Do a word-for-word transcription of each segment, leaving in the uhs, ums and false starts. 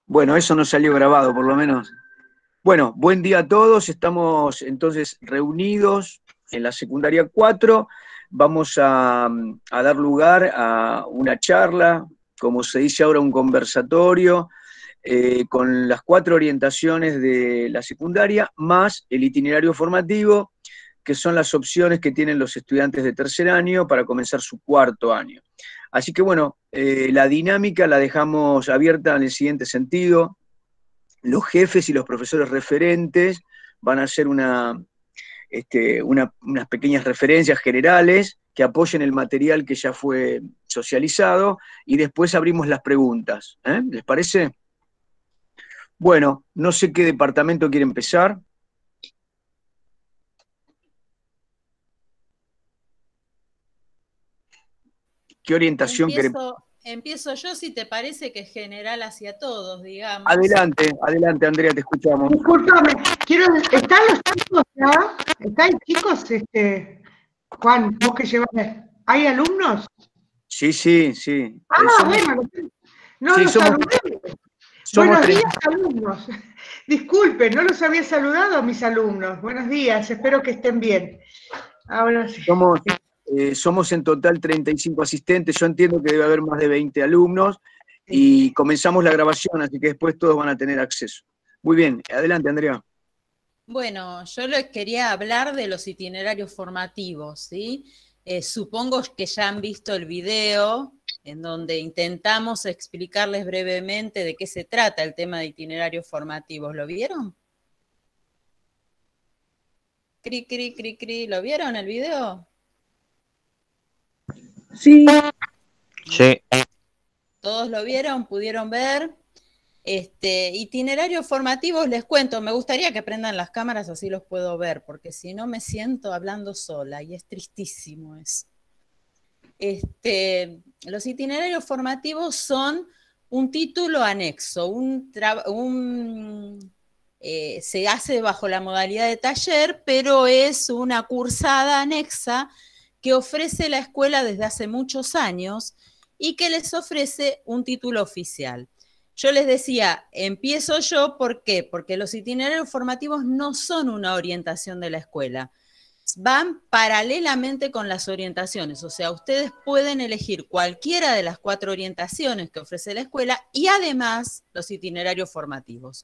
Bueno, eso no salió grabado, por lo menos. Bueno, buen día a todos. Estamos entonces reunidos en la secundaria cuatro. Vamos a, a dar lugar a una charla, como se dice ahora, un conversatorio, eh, con las cuatro orientaciones de la secundaria, más el itinerario formativo, que son las opciones que tienen los estudiantes de tercer año para comenzar su cuarto año. Así que bueno, eh, la dinámica la dejamos abierta en el siguiente sentido. Los jefes y los profesores referentes van a hacer una, este, una, unas pequeñas referencias generales que apoyen el material que ya fue socializado y después abrimos las preguntas. ¿eh? ¿Les parece? Bueno, no sé qué departamento quiere empezar. ¿Qué orientación quiere? Empiezo, empiezo yo, si te parece, que es general hacia todos, digamos. Adelante, adelante, Andrea, te escuchamos. Disculpame, quiero, ¿están los chicos ya? ¿Están chicos, este, Juan, vos que llevas? ¿Hay alumnos? Sí, sí, sí. Ah, Eh, somos, bueno, no sí, los somos, saludé. somos Buenos treinta. días, alumnos. Disculpen, no los había saludado a mis alumnos. Buenos días, espero que estén bien. Ahora sí. Somos, eh, somos en total treinta y cinco asistentes. Yo entiendo que debe haber más de veinte alumnos y comenzamos la grabación, así que después todos van a tener acceso. Muy bien, adelante, Andrea. Bueno, yo les quería hablar de los itinerarios formativos, ¿sí? Eh, supongo que ya han visto el video en donde intentamos explicarles brevemente de qué se trata el tema de itinerarios formativos. ¿Lo vieron? Cri, cri, cri, cri. ¿Lo vieron el video? Sí. Sí. ¿Todos lo vieron? ¿Pudieron ver? Este, itinerarios formativos, les cuento, me gustaría que prendan las cámaras, así los puedo ver, porque si no me siento hablando sola y es tristísimo eso. Este, los itinerarios formativos son un título anexo, un, un eh, se hace bajo la modalidad de taller, pero es una cursada anexa que ofrece la escuela desde hace muchos años y que les ofrece un título oficial. Yo les decía, empiezo yo, ¿por qué? Porque los itinerarios formativos no son una orientación de la escuela, van paralelamente con las orientaciones, o sea, ustedes pueden elegir cualquiera de las cuatro orientaciones que ofrece la escuela y además los itinerarios formativos.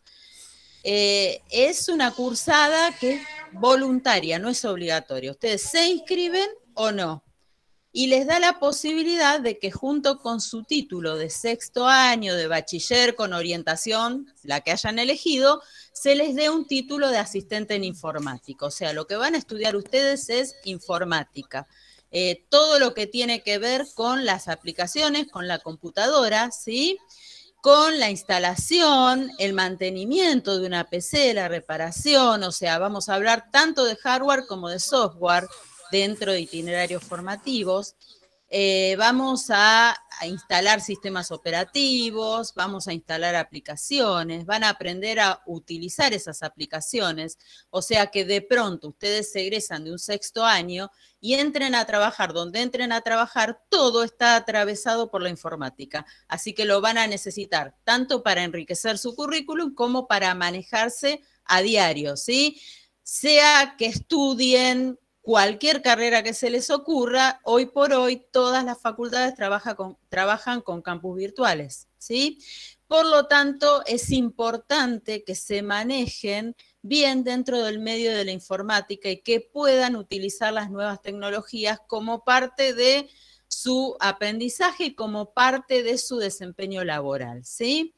Eh, es una cursada que es voluntaria, no es obligatoria. Ustedes se inscriben o no. Y les da la posibilidad de que junto con su título de sexto año, de bachiller con orientación, la que hayan elegido, se les dé un título de asistente en informática. O sea, lo que van a estudiar ustedes es informática. Eh, todo lo que tiene que ver con las aplicaciones, con la computadora, ¿sí? Con la instalación, el mantenimiento de una P C, la reparación, o sea, vamos a hablar tanto de hardware como de software, dentro de itinerarios formativos. Eh, vamos a, a instalar sistemas operativos, vamos a instalar aplicaciones, van a aprender a utilizar esas aplicaciones, o sea que de pronto ustedes se egresan de un sexto año y entren a trabajar, donde entren a trabajar, todo está atravesado por la informática, así que lo van a necesitar tanto para enriquecer su currículum como para manejarse a diario, ¿sí? Sea que estudien cualquier carrera que se les ocurra, hoy por hoy todas las facultades trabaja con, trabajan con campus virtuales, ¿sí? Por lo tanto, es importante que se manejen bien dentro del medio de la informática y que puedan utilizar las nuevas tecnologías como parte de su aprendizaje y como parte de su desempeño laboral, ¿sí?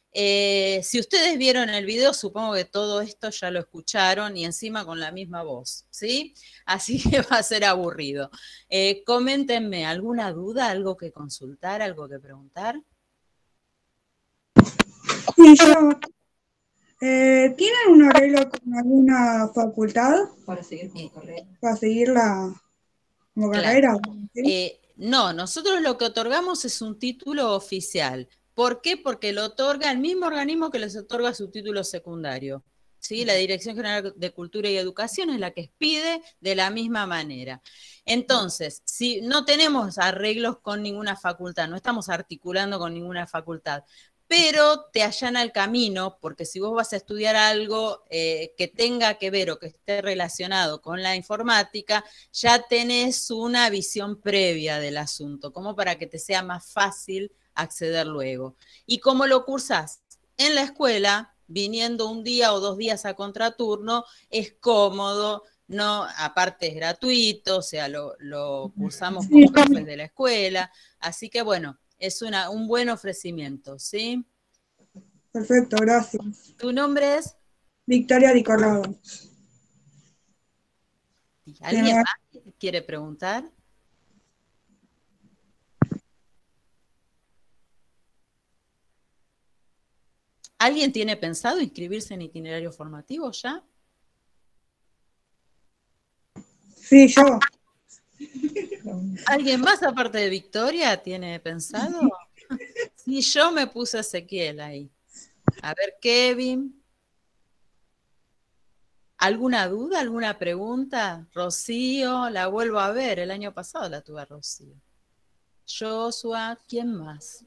Eh, si ustedes vieron el video, supongo que todo esto ya lo escucharon y encima con la misma voz, ¿sí? Así que va a ser aburrido. Eh, coméntenme, ¿alguna duda, algo que consultar, algo que preguntar? Sí, yo. Eh, ¿Tienen un arreglo con alguna facultad? Para seguir como carrera. Para seguirla como Claro. carrera. ¿Sí? Eh, no, nosotros lo que otorgamos es un título oficial. ¿Por qué? Porque lo otorga el mismo organismo que les otorga su título secundario. ¿Sí? La Dirección General de Cultura y Educación es la que expide de la misma manera. Entonces, si no tenemos arreglos con ninguna facultad, no estamos articulando con ninguna facultad, pero te allana el camino, porque si vos vas a estudiar algo eh, que tenga que ver o que esté relacionado con la informática, ya tenés una visión previa del asunto, como para que te sea más fácil acceder luego. ¿Y cómo lo cursás? En la escuela, viniendo un día o dos días a contraturno, es cómodo, no, aparte es gratuito, o sea, lo, lo cursamos con profes de la escuela, así que bueno, es una, un buen ofrecimiento, ¿sí? Perfecto, gracias. ¿Tu nombre es? Victoria Di Corrado. ¿Alguien más quiere preguntar? ¿Alguien tiene pensado inscribirse en itinerarios formativos ya? Sí, yo. ¿Alguien más aparte de Victoria tiene pensado? Sí, yo me puse Ezequiel ahí. A ver, Kevin. ¿Alguna duda, alguna pregunta? Rocío, la vuelvo a ver, el año pasado la tuve a Rocío. Joshua, ¿quién más?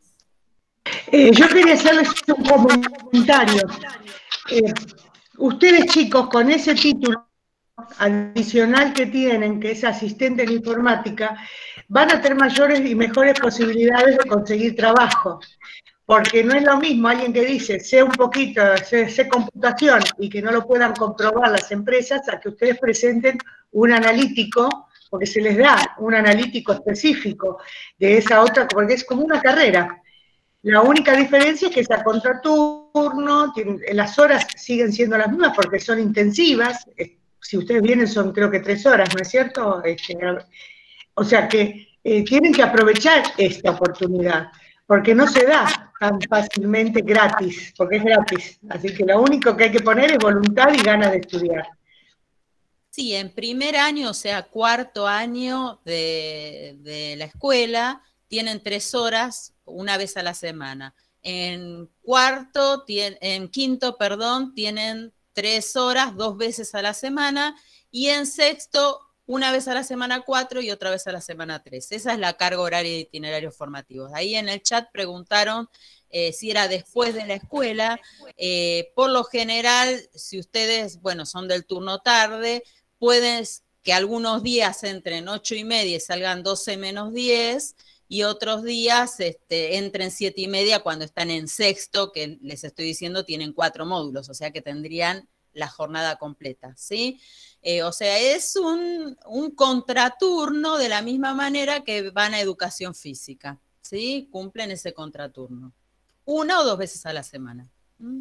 Eh, yo quería hacerles un comentario. Eh, ustedes chicos, con ese título adicional que tienen, que es asistente en informática, van a tener mayores y mejores posibilidades de conseguir trabajo. Porque no es lo mismo alguien que dice, sé un poquito, sé, sé computación, y que no lo puedan comprobar las empresas, a que ustedes presenten un analítico, porque se les da un analítico específico de esa otra, porque es como una carrera. La única diferencia es que es a contraturno, las horas siguen siendo las mismas porque son intensivas, si ustedes vienen son creo que tres horas, ¿no es cierto? Este, o sea que eh, tienen que aprovechar esta oportunidad, porque no se da tan fácilmente gratis, porque es gratis. Así que lo único que hay que poner es voluntad y ganas de estudiar. Sí, en primer año, o sea, cuarto año de, de la escuela, tienen tres horas una vez a la semana. En cuarto, tien, en quinto, perdón, tienen tres horas dos veces a la semana, y en sexto, una vez a la semana cuatro y otra vez a la semana tres. Esa es la carga horaria de itinerarios formativos. Ahí en el chat preguntaron eh, si era después de la escuela. Eh, por lo general, si ustedes, bueno, son del turno tarde, puedes que algunos días entren ocho y media y salgan doce menos diez, y otros días este, entren siete y media cuando están en sexto, que les estoy diciendo tienen cuatro módulos, o sea que tendrían la jornada completa, ¿sí? Eh, o sea, es un, un contraturno de la misma manera que van a educación física, ¿sí? Cumplen ese contraturno. Una o dos veces a la semana. ¿Mm?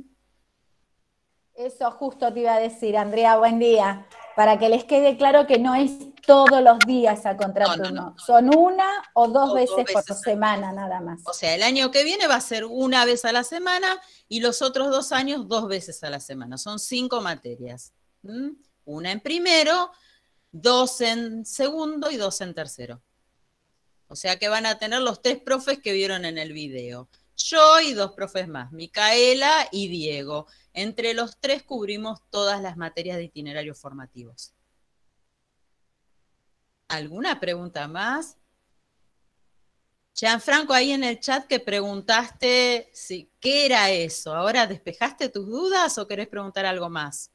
Eso justo te iba a decir, Andrea, buen día. Para que les quede claro que no es todos los días a contraturno, no, no, no. Son una o dos, o veces, dos veces por semana nada más. O sea, el año que viene va a ser una vez a la semana y los otros dos años dos veces a la semana. Son cinco materias. ¿Mm? Una en primero, dos en segundo y dos en tercero. O sea que van a tener los tres profes que vieron en el video. Yo y dos profes más, Micaela y Diego. Entre los tres cubrimos todas las materias de itinerarios formativos. ¿Alguna pregunta más? Gianfranco, ahí en el chat que preguntaste si, ¿qué era eso? ¿Ahora despejaste tus dudas o querés preguntar algo más?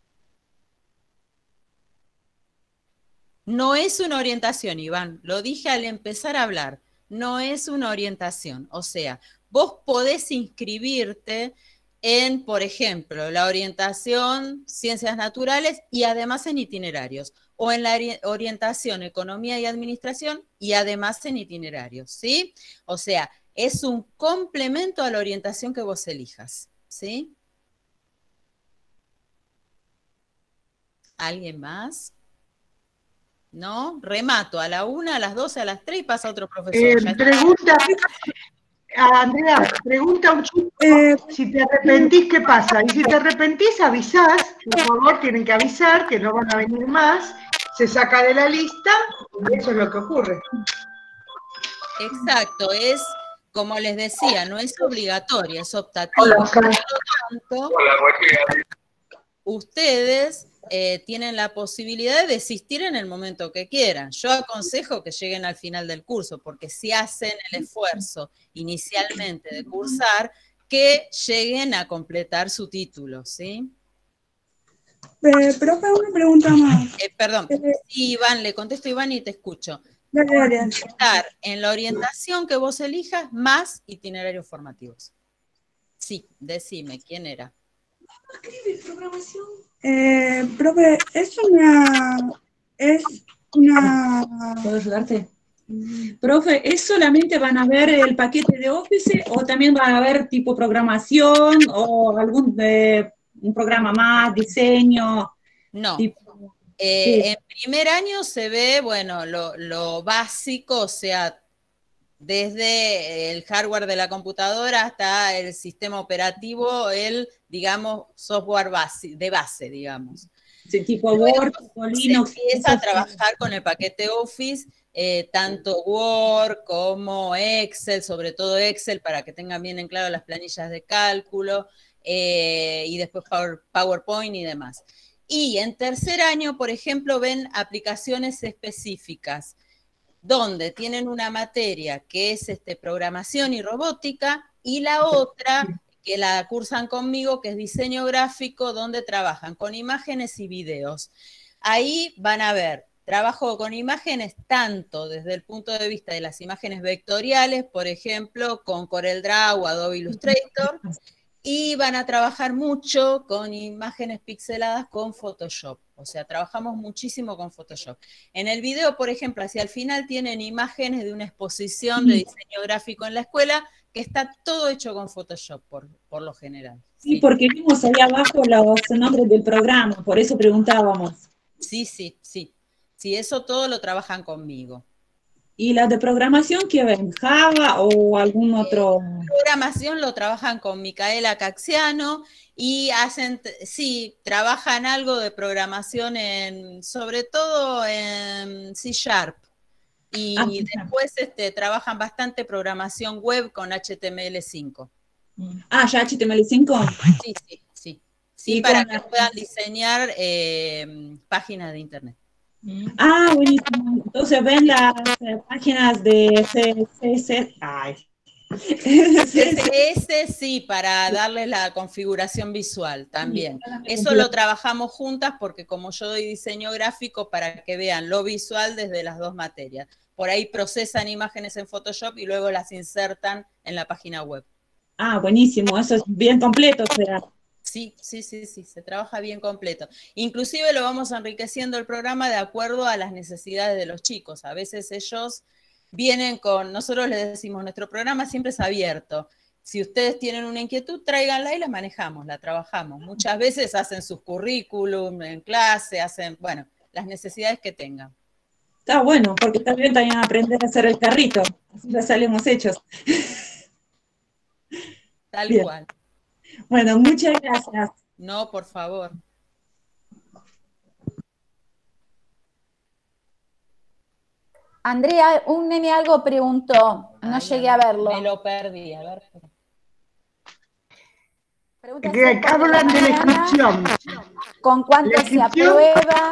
No es una orientación, Iván, lo dije al empezar a hablar, no es una orientación. O sea, vos podés inscribirte en, por ejemplo, la orientación Ciencias Naturales y además en itinerarios, o en la orientación Economía y Administración y además en itinerarios, ¿sí? O sea, es un complemento a la orientación que vos elijas, ¿sí? ¿Alguien más? ¿No? Remato a la una, a las doce, a las tres y pasa otro profesor. Eh, pregunta, Andrea, pregunta un chico, eh, si te arrepentís, ¿qué pasa? Y si te arrepentís, avisás, por favor, tienen que avisar que no van a venir más, se saca de la lista, y eso es lo que ocurre. Exacto, es, como les decía, no es obligatorio, es optativo. Por lo tanto, ustedes eh, tienen la posibilidad de desistir en el momento que quieran. Yo aconsejo que lleguen al final del curso, porque si hacen el esfuerzo inicialmente de cursar, que lleguen a completar su título, ¿sí? Eh, profe, una pregunta más. Eh, perdón, Eh, sí, Iván, le contesto a Iván y te escucho. dale, dale. Estar en la orientación que vos elijas más itinerarios formativos. Sí, decime, ¿quién era? Eh, profe, es una... Es una... ¿Puedo ayudarte? Profe, ¿es solamente van a ver el paquete de Office o también van a ver tipo programación o algún de, un programa más, diseño? No. Tipo, Eh, sí. En primer año se ve, bueno, lo, lo básico, o sea, desde el hardware de la computadora hasta el sistema operativo, el, digamos, software base, de base, digamos. Sí, tipo Luego Word, tipo se Linux. empieza a trabajar con el paquete Office, eh, tanto Word como Excel, sobre todo Excel, para que tengan bien en claro las planillas de cálculo, eh, y después Power, PowerPoint y demás. Y en tercer año, por ejemplo, ven aplicaciones específicas, donde tienen una materia que es este, programación y robótica, y la otra que la cursan conmigo, que es diseño gráfico, donde trabajan con imágenes y videos. Ahí van a ver trabajo con imágenes tanto desde el punto de vista de las imágenes vectoriales, por ejemplo, con CorelDRAW o Adobe Illustrator, y van a trabajar mucho con imágenes pixeladas con Photoshop. O sea, trabajamos muchísimo con Photoshop. En el video, por ejemplo, hacia el final tienen imágenes de una exposición de diseño gráfico en la escuela, que está todo hecho con Photoshop, por, por lo general. Sí, Sí, porque vimos ahí abajo los nombres del programa, por eso preguntábamos. sí, sí, sí. Sí, eso todo lo trabajan conmigo. ¿Y la de programación qué ven? ¿Java o algún otro? Programación lo trabajan con Micaela Caxiano y hacen, sí, trabajan algo de programación en, sobre todo en C Sharp. Y Ah, después este, trabajan bastante programación web con H T M L cinco. ah, ya H T M L cinco. Sí, sí, sí. Sí, para que puedan diseñar eh, páginas de internet. Ah, buenísimo. Entonces ven las eh, páginas de C S S. Ay. C S S, sí, para darles la configuración visual también. Eso lo trabajamos juntas porque como yo doy diseño gráfico, para que vean lo visual desde las dos materias. Por ahí procesan imágenes en Photoshop y luego las insertan en la página web. Ah, buenísimo. Eso es bien completo, o sea. Sí, sí, sí, sí, se trabaja bien completo. Inclusive lo vamos enriqueciendo el programa de acuerdo a las necesidades de los chicos. A veces ellos vienen con, nosotros les decimos, nuestro programa siempre es abierto. Si ustedes tienen una inquietud, tráiganla y la manejamos, la trabajamos. Muchas veces hacen sus currículum en clase, hacen, bueno, las necesidades que tengan. Está bueno, porque también también aprender a hacer el carrito. Así ya salimos hechos. Tal Bien. cual. Bueno, muchas gracias. No, por favor. Andrea, un nene algo preguntó, no Ay, llegué a verlo. Me lo perdí, a ver. Pregunta Que si hablan de la inscripción. ¿Con cuánto La se inscripción. aprueba?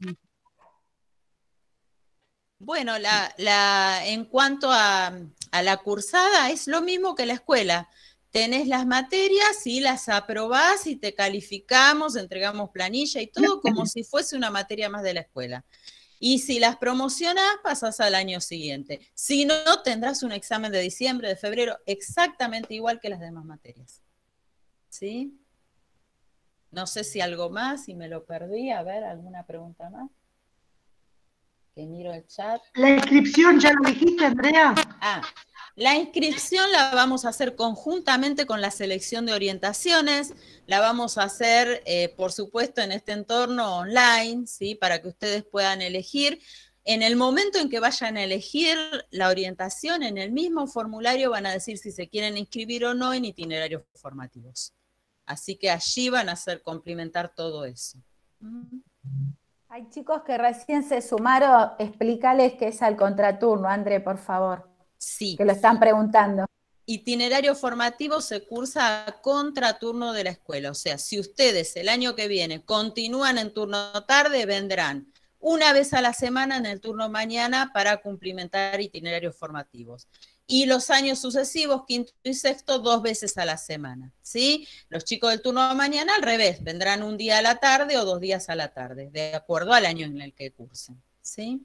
Bueno, la, la, en cuanto a, a la cursada, es lo mismo que la escuela. Tenés las materias y las aprobás y te calificamos, entregamos planilla y todo como si fuese una materia más de la escuela. Y si las promocionás, pasás al año siguiente. Si no, tendrás un examen de diciembre, de febrero, exactamente igual que las demás materias. ¿Sí? No sé si algo más, si me lo perdí. A ver, ¿alguna pregunta más? Que miro el chat. La inscripción, ¿ya lo dijiste, Andrea? Ah, la inscripción la vamos a hacer conjuntamente con la selección de orientaciones, la vamos a hacer, eh, por supuesto, en este entorno online, ¿sí? Para que ustedes puedan elegir. En el momento en que vayan a elegir la orientación, en el mismo formulario van a decir si se quieren inscribir o no en itinerarios formativos. Así que allí van a hacer complementar todo eso. Hay chicos que recién se sumaron, explícales qué es al contraturno, André, por favor. Sí. Que lo están preguntando. Itinerario formativo se cursa a contraturno de la escuela. O sea, si ustedes el año que viene continúan en turno tarde, vendrán una vez a la semana en el turno mañana para cumplimentar itinerarios formativos. y los años sucesivos, quinto y sexto, dos veces a la semana, ¿sí? Los chicos del turno de mañana al revés, vendrán un día a la tarde o dos días a la tarde, de acuerdo al año en el que cursen, ¿sí?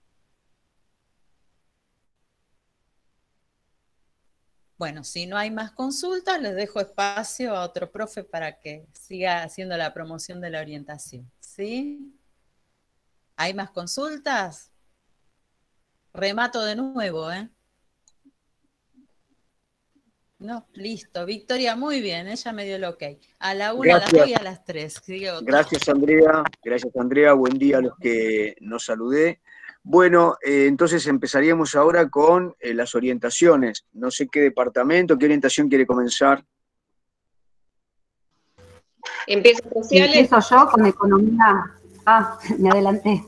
Bueno, si no hay más consultas, les dejo espacio a otro profe para que siga haciendo la promoción de la orientación, ¿sí? ¿Hay más consultas? Remato de nuevo, ¿eh? No, listo. Victoria, muy bien, ella me dio el ok. A la una, Gracias. a las dos y a las tres. Gracias, Andrea. Gracias, Andrea. Buen día a los que nos saludé. Bueno, eh, entonces empezaríamos ahora con eh, las orientaciones. No sé qué departamento, qué orientación quiere comenzar. Empiezo sociales. Empiezo yo con economía. Ah, me adelanté.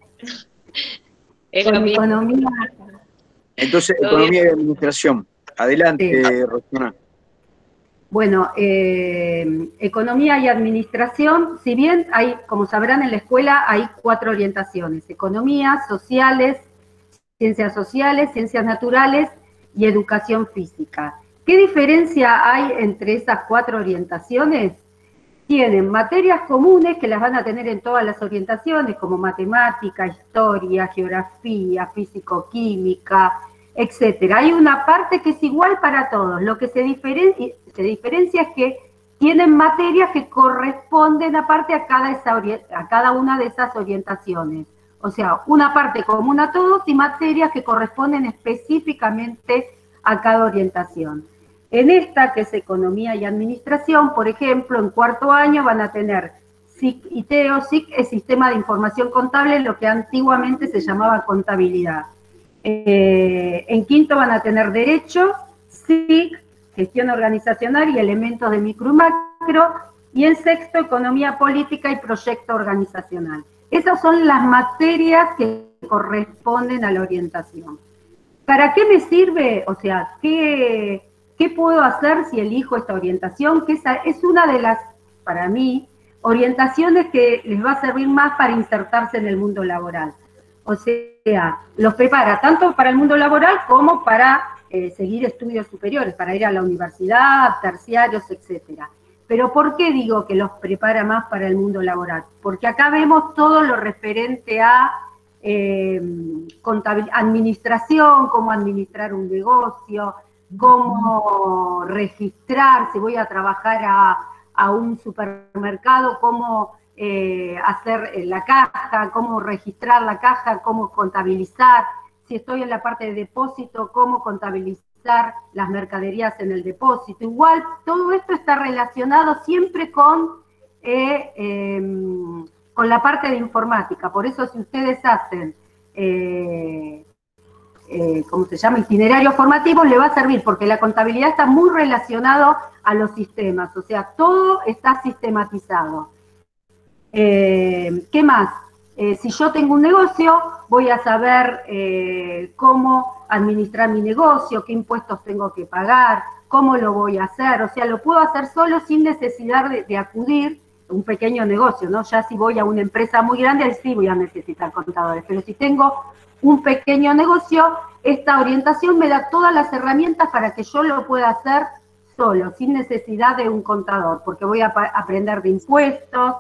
Economía. Con economía. Entonces, economía y administración. Adelante, Sí. Rosana. Bueno, eh, economía y administración, si bien hay, como sabrán en la escuela, hay cuatro orientaciones: economía, sociales, ciencias sociales, ciencias naturales y educación física. ¿Qué diferencia hay entre esas cuatro orientaciones? Tienen materias comunes que las van a tener en todas las orientaciones, como matemática, historia, geografía, físico-química, etcétera. Hay una parte que es igual para todos. Lo que se diferencia, se diferencia es que tienen materias que corresponden aparte a cada, esa, a cada una de esas orientaciones. O sea, una parte común a todos y materias que corresponden específicamente a cada orientación. En esta, que es economía y administración, por ejemplo, en cuarto año van a tener S I C y T E O. S I C es Sistema de Información Contable, lo que antiguamente se llamaba contabilidad. Eh, en quinto van a tener Derecho, S I C, Gestión Organizacional y Elementos de Micro y Macro, y en sexto, Economía Política y Proyecto Organizacional. Esas son las materias que corresponden a la orientación. ¿Para qué me sirve? O sea, ¿qué, qué puedo hacer si elijo esta orientación? Que esa es una de las, para mí, orientaciones que les va a servir más para insertarse en el mundo laboral. O sea, los prepara tanto para el mundo laboral como para eh, seguir estudios superiores, para ir a la universidad, terciarios, etcétera. Pero ¿por qué digo que los prepara más para el mundo laboral? Porque acá vemos todo lo referente a eh, administración, cómo administrar un negocio, cómo registrar, si voy a trabajar a, a un supermercado, cómo eh, hacer la caja, cómo registrar la caja, cómo contabilizar. Si estoy en la parte de depósito, cómo contabilizar las mercaderías en el depósito. Igual, todo esto está relacionado siempre con, eh, eh, con la parte de informática. Por eso, si ustedes hacen, eh, eh, ¿cómo se llama?, itinerarios formativos, le va a servir, porque la contabilidad está muy relacionado a los sistemas. O sea, todo está sistematizado. Eh, ¿Qué más? Eh, si yo tengo un negocio, voy a saber eh, cómo administrar mi negocio, qué impuestos tengo que pagar, cómo lo voy a hacer. O sea, lo puedo hacer solo sin necesidad de, de acudir a un pequeño negocio, ¿no? Ya si voy a una empresa muy grande, ahí sí voy a necesitar contadores. Pero si tengo un pequeño negocio, esta orientación me da todas las herramientas para que yo lo pueda hacer solo, sin necesidad de un contador, porque voy a aprender de impuestos,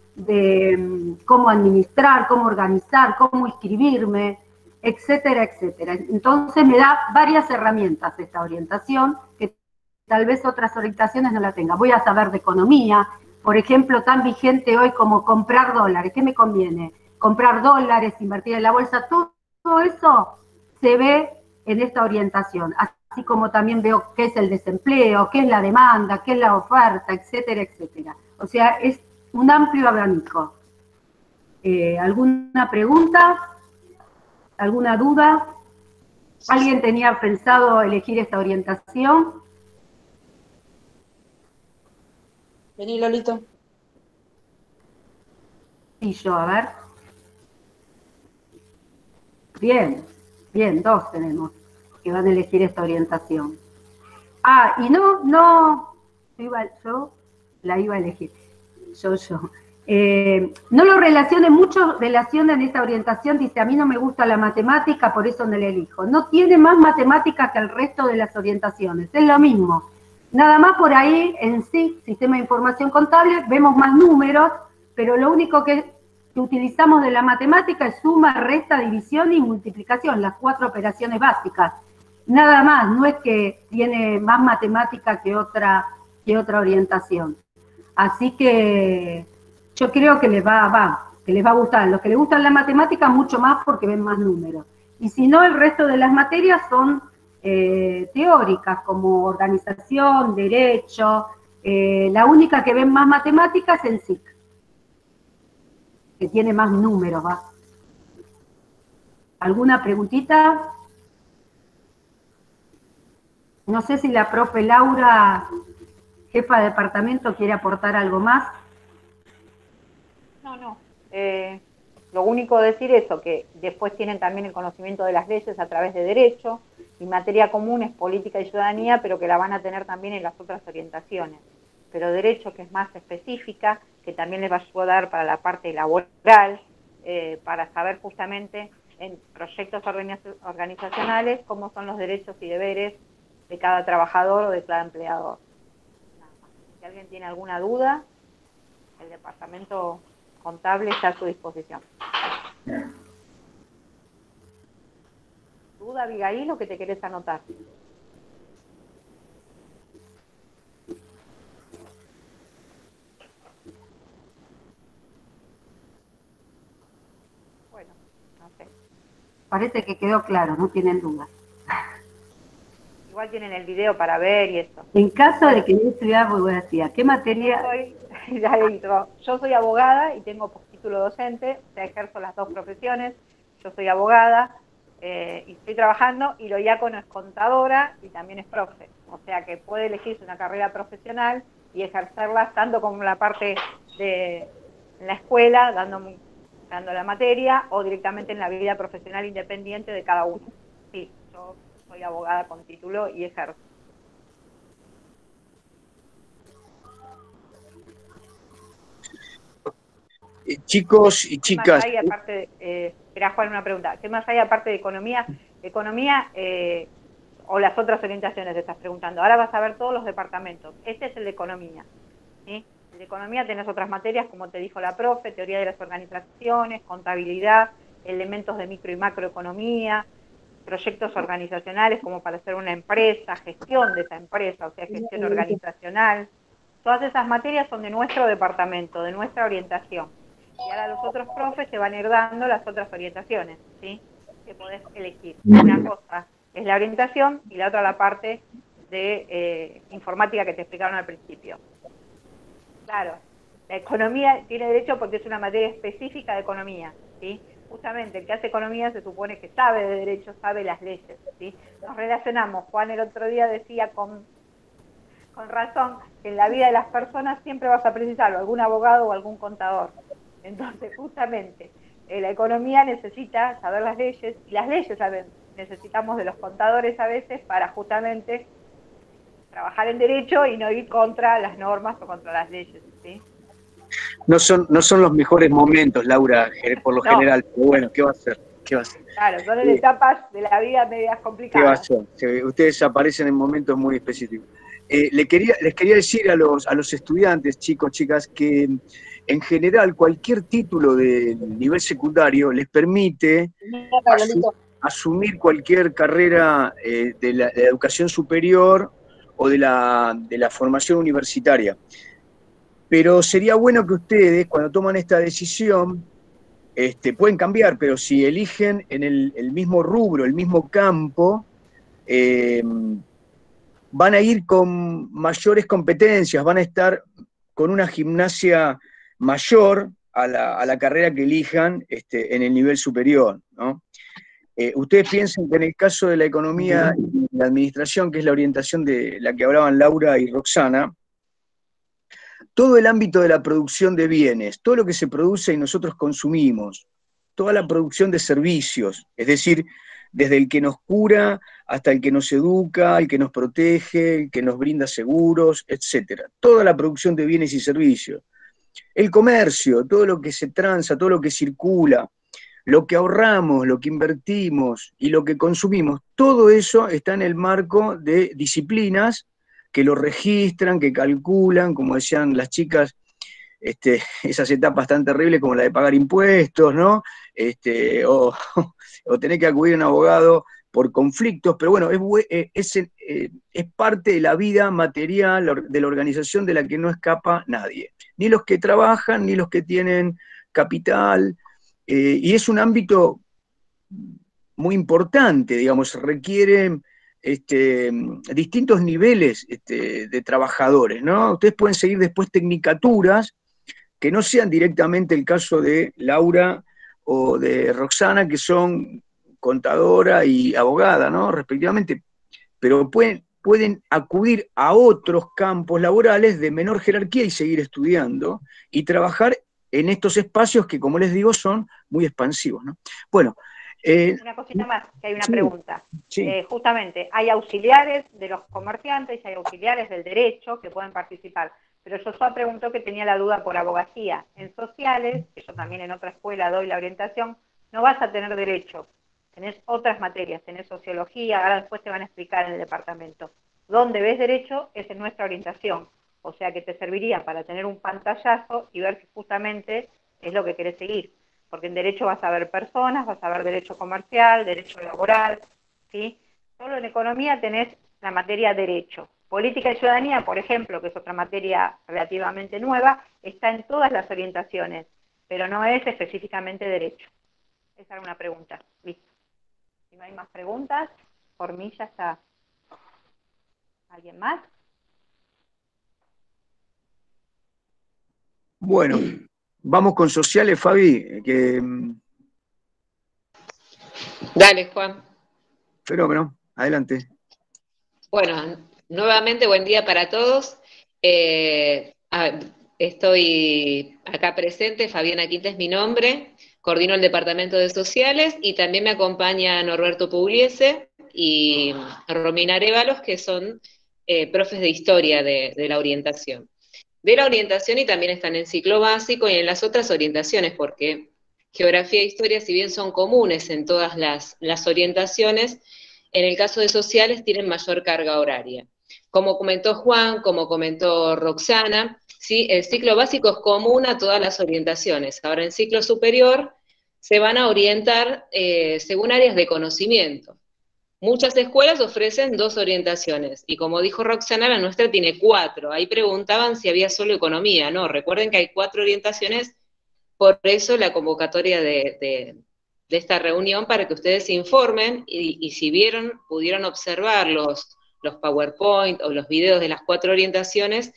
de cómo administrar, cómo organizar, cómo inscribirme, etcétera, etcétera. Entonces me da varias herramientas esta orientación que tal vez otras orientaciones no la tengan. Voy a saber de economía, por ejemplo, tan vigente hoy como comprar dólares. ¿Qué me conviene? Comprar dólares, invertir en la bolsa, todo, todo eso se ve en esta orientación. Así como también veo qué es el desempleo, qué es la demanda, qué es la oferta, etcétera, etcétera. O sea, es un amplio abanico. Eh, ¿Alguna pregunta? ¿Alguna duda? ¿Alguien tenía pensado elegir esta orientación? Vení, Lolito. Sí, yo, a ver. Bien, bien, dos tenemos que van a elegir esta orientación. Ah, y no, no, yo, iba, yo la iba a elegir. Yo, yo. Eh, no lo relacionen, muchos relacionan esta orientación, dice, a mí no me gusta la matemática, por eso no la elijo. No tiene más matemática que el resto de las orientaciones, es lo mismo. Nada más por ahí, en sí, sistema de información contable, vemos más números, pero lo único que, que utilizamos de la matemática es suma, resta, división y multiplicación, las cuatro operaciones básicas. Nada más, no es que tiene más matemática que otra, que otra orientación. Así que yo creo que les va, va, que les va a gustar. Los que les gustan la matemática, mucho más porque ven más números. Y si no, el resto de las materias son eh, teóricas, como organización, derecho. Eh, la única que ven más matemáticas es en S I C, que tiene más números, ¿va? ¿Alguna preguntita? No sé si la profe Laura, jefa de departamento, quiere aportar algo más. No, no. Eh, lo único decir eso, que después tienen también el conocimiento de las leyes a través de derecho, y materia común es política y ciudadanía, pero que la van a tener también en las otras orientaciones. Pero derecho, que es más específica, que también les va a ayudar para la parte laboral, eh, para saber justamente en proyectos organizacionales cómo son los derechos y deberes de cada trabajador o de cada empleador. Nada más. Si alguien tiene alguna duda, el departamento contable está a su disposición. ¿Duda, Abigail, o que te querés anotar? Bueno, no sé. Parece que quedó claro, no tienen dudas. Igual tienen el video para ver y esto. En caso de que yo estudiara abogacía, ¿qué materia? Yo soy, ya digo, yo soy abogada y tengo título docente, o sea, ejerzo las dos profesiones. Yo soy abogada eh, y estoy trabajando, y Loiacono es contadora y también es profe. O sea que puede elegirse una carrera profesional y ejercerla tanto como la parte de la escuela, dando, dando la materia, o directamente en la vida profesional independiente de cada uno. Sí, yo soy abogada con título y ejerzo. Eh, chicos y ¿Qué más chicas. hay aparte de, eh, espera, Juan, una pregunta. ¿Qué más hay aparte de economía? Economía eh, o las otras orientaciones te estás preguntando. Ahora vas a ver todos los departamentos. Este es el de economía, ¿sí? El de economía tenés otras materias, como te dijo la profe, teoría de las organizaciones, contabilidad, elementos de micro y macroeconomía, proyectos organizacionales como para hacer una empresa, gestión de esa empresa, o sea, gestión organizacional. Todas esas materias son de nuestro departamento, de nuestra orientación. Y ahora los otros profes te van a ir dando las otras orientaciones, ¿sí? Que podés elegir. Una cosa es la orientación y la otra la parte de eh, informática que te explicaron al principio. Claro, la economía tiene derecho porque es una materia específica de economía, ¿sí? Justamente el que hace economía se supone que sabe de derecho, sabe las leyes, ¿sí? Nos relacionamos, Juan el otro día decía con, con razón, que en la vida de las personas siempre vas a precisar o algún abogado o algún contador. Entonces, justamente, eh, la economía necesita saber las leyes, y las leyes, ¿saben? Necesitamos de los contadores a veces para justamente trabajar en derecho y no ir contra las normas o contra las leyes, ¿sí? No son, no son los mejores momentos, Laura, por lo No. general, pero bueno, ¿qué va a hacer? ¿Qué va a hacer? Claro, son en etapas de la vida medias complicadas. ¿Qué va a hacer? Sí, ustedes aparecen en momentos muy específicos. Eh, le quería, les quería decir a los, a los estudiantes, chicos, chicas, que en general cualquier título de nivel secundario les permite asu asumir cualquier carrera eh, de, la, de la educación superior o de la, de la formación universitaria. Pero sería bueno que ustedes, cuando toman esta decisión, este, pueden cambiar, pero si eligen en el, el mismo rubro, el mismo campo, eh, van a ir con mayores competencias, van a estar con una gimnasia mayor a la, a la carrera que elijan este, en el nivel superior, ¿no? Eh, ustedes piensen que en el caso de la economía y la administración, que es la orientación de la que hablaban Laura y Roxana, todo el ámbito de la producción de bienes, todo lo que se produce y nosotros consumimos, toda la producción de servicios, es decir, desde el que nos cura hasta el que nos educa, el que nos protege, el que nos brinda seguros, etcétera. Toda la producción de bienes y servicios. el comercio, todo lo que se transa, todo lo que circula, lo que ahorramos, lo que invertimos y lo que consumimos, todo eso está en el marco de disciplinas que lo registran, que calculan, como decían las chicas, este, esas etapas tan terribles como la de pagar impuestos, ¿no? Este, o, o tener que acudir a un abogado por conflictos, pero bueno, es, es, es parte de la vida material de la organización de la que no escapa nadie, ni los que trabajan, ni los que tienen capital, eh, y es un ámbito muy importante, digamos, requiere este, distintos niveles este, de trabajadores, ¿no? Ustedes pueden seguir después tecnicaturas que no sean directamente el caso de Laura o de Roxana, que son contadora y abogada, ¿no? Respectivamente, pero pueden, pueden acudir a otros campos laborales de menor jerarquía y seguir estudiando y trabajar en estos espacios que, como les digo, son muy expansivos, ¿no? Bueno. Eh, una cosita más, que hay una sí, pregunta. Sí. Eh, justamente, hay auxiliares de los comerciantes y hay auxiliares del derecho que pueden participar. Pero Joshua preguntó que tenía la duda por abogacía. En sociales, que yo también en otra escuela doy la orientación, no vas a tener derecho. Tenés otras materias, tenés sociología, ahora después te van a explicar en el departamento. Donde ves derecho es en nuestra orientación. O sea que te serviría para tener un pantallazo y ver si justamente es lo que querés seguir. Porque en derecho vas a ver personas, vas a ver derecho comercial, derecho laboral, ¿sí? Solo en economía tenés la materia derecho. Política y ciudadanía, por ejemplo, que es otra materia relativamente nueva, está en todas las orientaciones, pero no es específicamente derecho. Esa era una pregunta. Listo. Si no hay más preguntas, por mí ya está. ¿Alguien más? Bueno, vamos con sociales, Fabi. Que... Dale, Juan. Fenómeno, adelante. Bueno, nuevamente buen día para todos. Eh, estoy acá presente, Fabiana Quinta es mi nombre, coordino el Departamento de Sociales y también me acompaña Norberto Pugliese y Romina Arévalos, que son eh, profes de historia de, de la orientación. De la orientación y también están en ciclo básico y en las otras orientaciones, porque geografía e historia, si bien son comunes en todas las, las orientaciones, en el caso de sociales tienen mayor carga horaria. Como comentó Juan, como comentó Roxana, ¿sí? El ciclo básico es común a todas las orientaciones. Ahora en ciclo superior se van a orientar eh, según áreas de conocimiento. Muchas escuelas ofrecen dos orientaciones, y como dijo Roxana, la nuestra tiene cuatro. Ahí preguntaban si había solo economía. No, recuerden que hay cuatro orientaciones, por eso la convocatoria de... de de esta reunión para que ustedes se informen y, y si vieron, pudieron observar los, los PowerPoint o los videos de las cuatro orientaciones,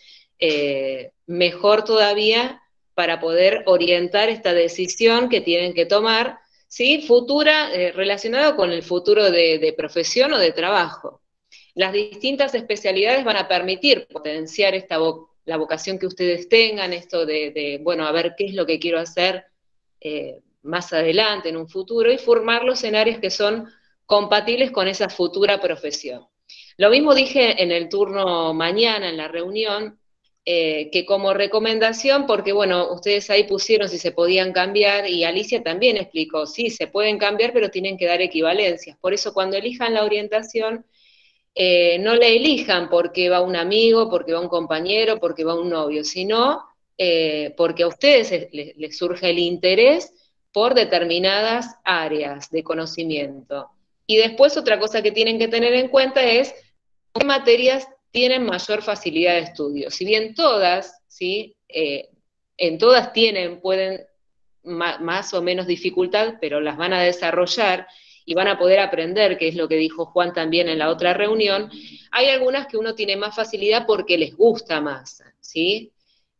eh, mejor todavía para poder orientar esta decisión que tienen que tomar, ¿sí? Futura, eh, relacionada con el futuro de, de profesión o de trabajo. Las distintas especialidades van a permitir potenciar esta vo la vocación que ustedes tengan, esto de, de, bueno, a ver qué es lo que quiero hacer, eh, más adelante, en un futuro, y formarlos en áreas que son compatibles con esa futura profesión. Lo mismo dije en el turno mañana, en la reunión, eh, que como recomendación, porque bueno, ustedes ahí pusieron si se podían cambiar, y Alicia también explicó, sí, se pueden cambiar, pero tienen que dar equivalencias. Por eso cuando elijan la orientación, eh, no le elijan porque va un amigo, porque va un compañero, porque va un novio, sino eh, porque a ustedes les, les surge el interés por determinadas áreas de conocimiento. Y después otra cosa que tienen que tener en cuenta es qué materias tienen mayor facilidad de estudio. Si bien todas, ¿sí? eh, en todas tienen, pueden ma más o menos dificultad, pero las van a desarrollar y van a poder aprender, que es lo que dijo Juan también en la otra reunión, hay algunas que uno tiene más facilidad porque les gusta más, ¿sí?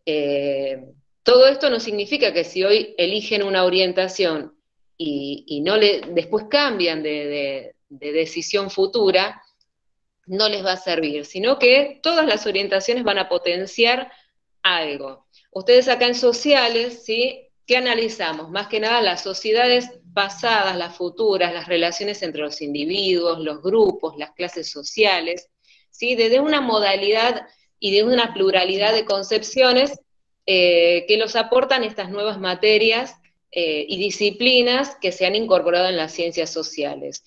Eh, Todo esto no significa que si hoy eligen una orientación y, y no le, después cambian de, de, de decisión futura, no les va a servir, sino que todas las orientaciones van a potenciar algo. Ustedes acá en sociales, ¿sí? ¿Qué analizamos? Más que nada las sociedades pasadas, las futuras, las relaciones entre los individuos, los grupos, las clases sociales, ¿sí? Desde una modalidad y de una pluralidad de concepciones eh, que los aportan estas nuevas materias eh, y disciplinas que se han incorporado en las ciencias sociales.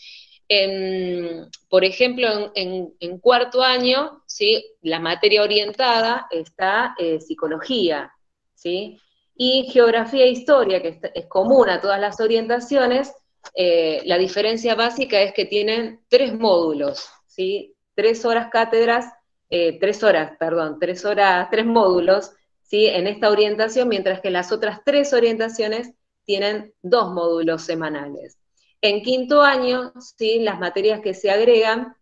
En, por ejemplo, en, en, en cuarto año, ¿sí?, la materia orientada está eh, psicología, ¿sí?, y geografía e historia, que es, es común a todas las orientaciones. Eh, la diferencia básica es que tienen tres módulos, ¿sí?, tres horas cátedras, eh, tres horas, perdón, tres horas, tres módulos, ¿sí?, en esta orientación, mientras que las otras tres orientaciones tienen dos módulos semanales. En quinto año, ¿sí?, las materias que se agregan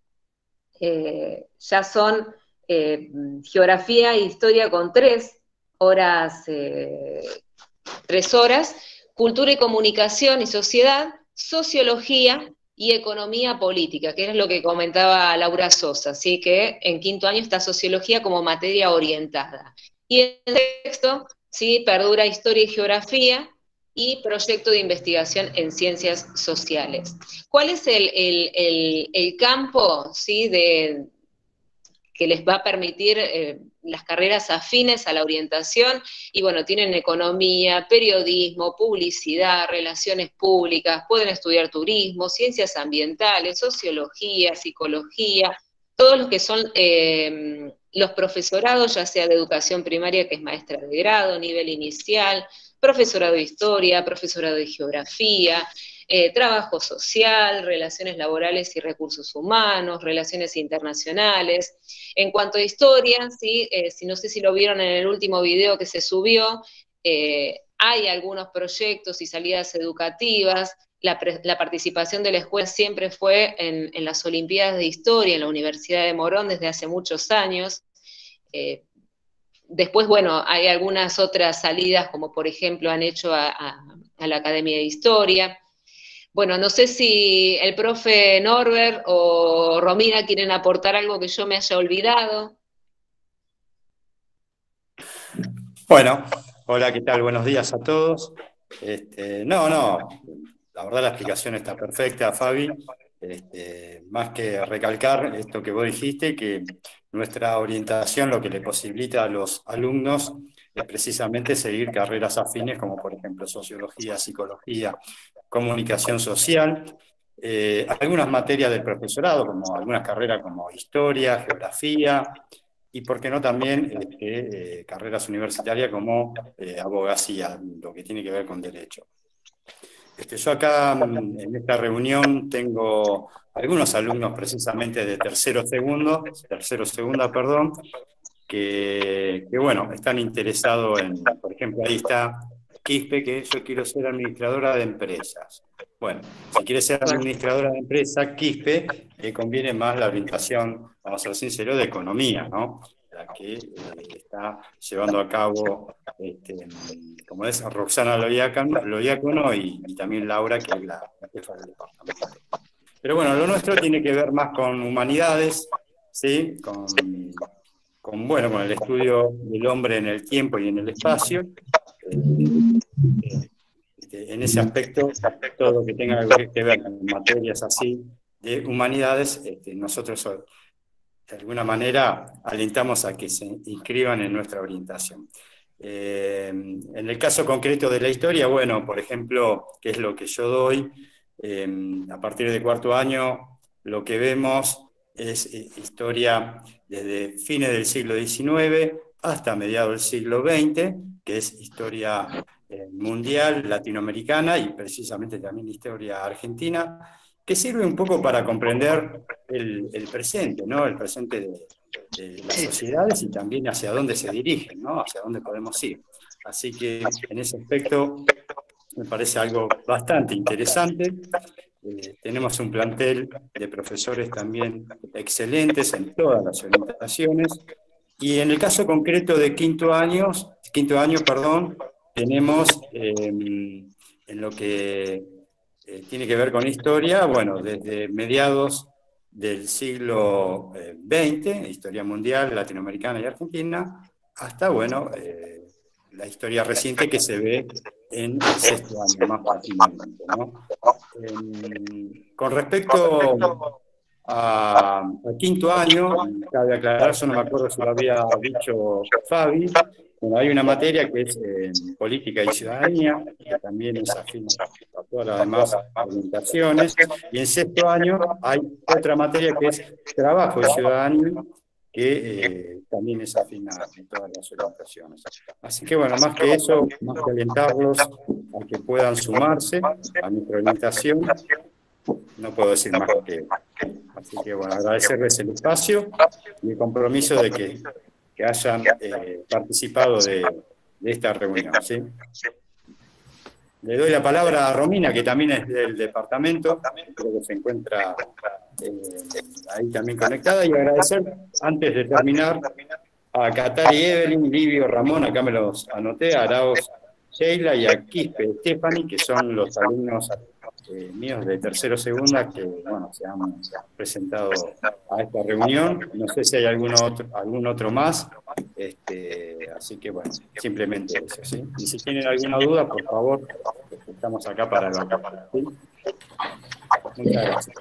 eh, ya son eh, geografía e historia con tres horas, eh, tres horas, cultura y comunicación y sociedad, sociología y economía política, que es lo que comentaba Laura Sosa, ¿sí?, que en quinto año está sociología como materia orientada. Y en sexto, ¿sí?, perdura historia y geografía, y proyecto de investigación en ciencias sociales. ¿Cuál es el, el, el, el campo, ¿sí?, de, que les va a permitir eh, las carreras afines a la orientación? Y bueno, tienen economía, periodismo, publicidad, relaciones públicas, pueden estudiar turismo, ciencias ambientales, sociología, psicología, todos los que son eh, los profesorados, ya sea de educación primaria, que es maestra de grado, nivel inicial, profesorado de historia, profesorado de geografía, eh, trabajo social, relaciones laborales y recursos humanos, relaciones internacionales. En cuanto a historia, ¿sí? eh, si no sé si lo vieron en el último video que se subió, eh, hay algunos proyectos y salidas educativas. La, la participación de la escuela siempre fue en, en las Olimpiadas de Historia en la Universidad de Morón desde hace muchos años. Eh, Después, bueno, hay algunas otras salidas, como por ejemplo han hecho a, a, a la Academia de Historia. Bueno, no sé si el profe Norbert o Romina quieren aportar algo que yo me haya olvidado. Bueno, hola, ¿qué tal? Buenos días a todos. Este, no, no, la verdad la explicación está perfecta, Fabi. Este, más que recalcar esto que vos dijiste, que nuestra orientación lo que le posibilita a los alumnos es precisamente seguir carreras afines, como por ejemplo sociología, psicología, comunicación social, eh, algunas materias del profesorado, como algunas carreras como historia, geografía, y por qué no también este, eh, carreras universitarias como eh, abogacía, lo que tiene que ver con derecho. Este, yo acá en esta reunión tengo algunos alumnos precisamente de tercero segundo, tercero segunda, perdón, que, que bueno, están interesados en, por ejemplo, ahí está Quispe, que yo quiero ser administradora de empresas. Bueno, si quiere ser administradora de empresas, Quispe, le conviene más la orientación, vamos a ser sinceros, de economía, ¿no? La que eh, está llevando a cabo, este, como es, Roxana Loiacono y, y también Laura, que es la, la jefa del departamento. Pero bueno, lo nuestro tiene que ver más con humanidades, ¿sí? Con, con, bueno, con el estudio del hombre en el tiempo y en el espacio. Eh, este, en ese aspecto, todo lo que tenga que ver con materias así de humanidades, este, nosotros de alguna manera alentamos a que se inscriban en nuestra orientación. Eh, en el caso concreto de la historia, bueno, por ejemplo, que es lo que yo doy, eh, a partir de cuarto año, lo que vemos es eh, historia desde fines del siglo diecinueve hasta mediados del siglo veinte, que es historia eh, mundial, latinoamericana y precisamente también historia argentina, que sirve un poco para comprender el, el presente, ¿no? El presente de, de las sociedades y también hacia dónde se dirigen, ¿no? Hacia dónde podemos ir. Así que en ese aspecto me parece algo bastante interesante. Eh, tenemos un plantel de profesores también excelentes en todas las orientaciones. Y en el caso concreto de quinto año, quinto año, perdón, tenemos eh, en lo que eh, tiene que ver con historia, bueno, desde mediados del siglo veinte, historia mundial, latinoamericana y argentina, hasta, bueno, eh, la historia reciente que se ve en el sexto año, más fácilmente, ¿no? Eh, con respecto a, a quinto año, cabe aclarar, yo no me acuerdo si lo había dicho Fabi, Bueno, hay una materia que es eh, política y ciudadanía, que también es afín a todas las demás orientaciones, y en sexto año hay otra materia que es trabajo y ciudadanía, que eh, también es afín a todas las orientaciones. Así que bueno, más que eso, más que alentarlos a que puedan sumarse a nuestra orientación, no puedo decir más que así que bueno, agradecerles el espacio y el compromiso de que, que hayan eh, participado de, de esta reunión, ¿sí? Le doy la palabra a Romina, que también es del departamento, creo que se encuentra eh, ahí también conectada, y agradecer, antes de terminar, a Katari, Evelyn, Livio, Ramón, acá me los anoté, a Arauz, Sheila, y a Quispe, Stephanie, que son los alumnos eh, míos de tercero segunda que, bueno, se han presentado a esta reunión. No sé si hay alguno otro, algún otro más, este, así que, bueno, simplemente eso, ¿sí? Y si tienen alguna duda, por favor, estamos acá para el ¿sí? Muchas gracias.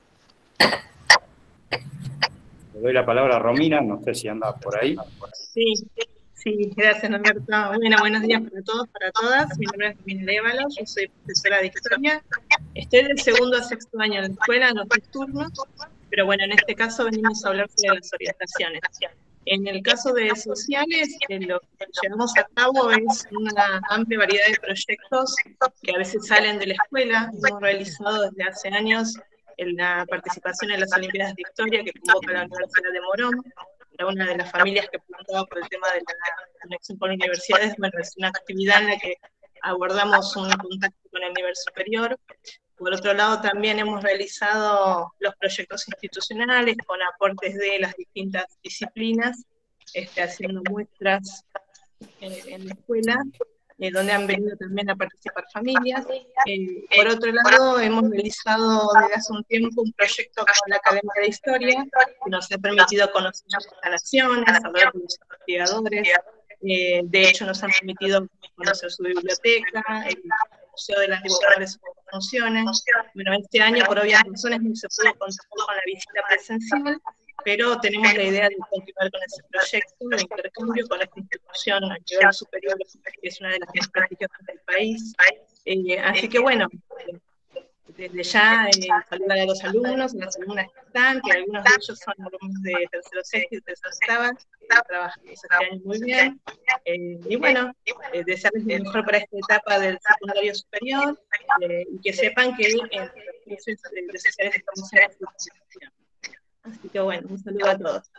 Le doy la palabra a Romina, no sé si anda por ahí. Sí, sí, gracias, Norberto. Bueno, buenos días para todos, para todas. Mi nombre es Romina Arévalos, yo soy profesora de Historia. Estoy del segundo a sexto año en la escuela, en los tres turnos, pero bueno, en este caso venimos a hablar sobre las orientaciones. En el caso de sociales, eh, lo que llevamos a cabo es una amplia variedad de proyectos que a veces salen de la escuela. Hemos realizado desde hace años en la participación en las Olimpiadas de Historia que convoca la Universidad de Morón. Era una de las familias que preguntaba por el tema de la conexión con universidades. Bueno, es una actividad en la que abordamos un contacto con el nivel superior. Por otro lado, también hemos realizado los proyectos institucionales con aportes de las distintas disciplinas, este, haciendo muestras en, en la escuela, eh, donde han venido también a participar familias. Eh, por otro lado, hemos realizado desde hace un tiempo un proyecto con la Academia de Historia, que nos ha permitido conocer las instalaciones, hablar con los investigadores. Eh, de hecho, nos han permitido conocer su biblioteca, el Museo de las Mujeres, cómo funciona. Bueno, este año, por obvias razones, no se pudo contar con la visita presencial, pero tenemos la idea de continuar con ese proyecto de intercambio con esta institución a nivel superior, que es una de las más prestigiosas del país. Eh, así que bueno, desde ya eh, saludar a los alumnos, a las alumnas que están, que algunos de ellos son alumnos de tercero sexto y tercero octava, que trabajan este año muy bien. Eh, y bueno, eh, desearles lo mejor para esta etapa del secundario superior, eh, y que sepan que en las clases de sociales estamos en esta situación. Así que bueno, un saludo a todos.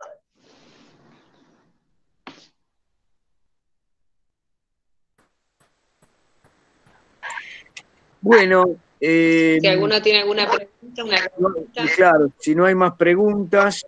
Bueno, eh, si alguno tiene alguna pregunta, una pregunta. Claro, si no hay más preguntas.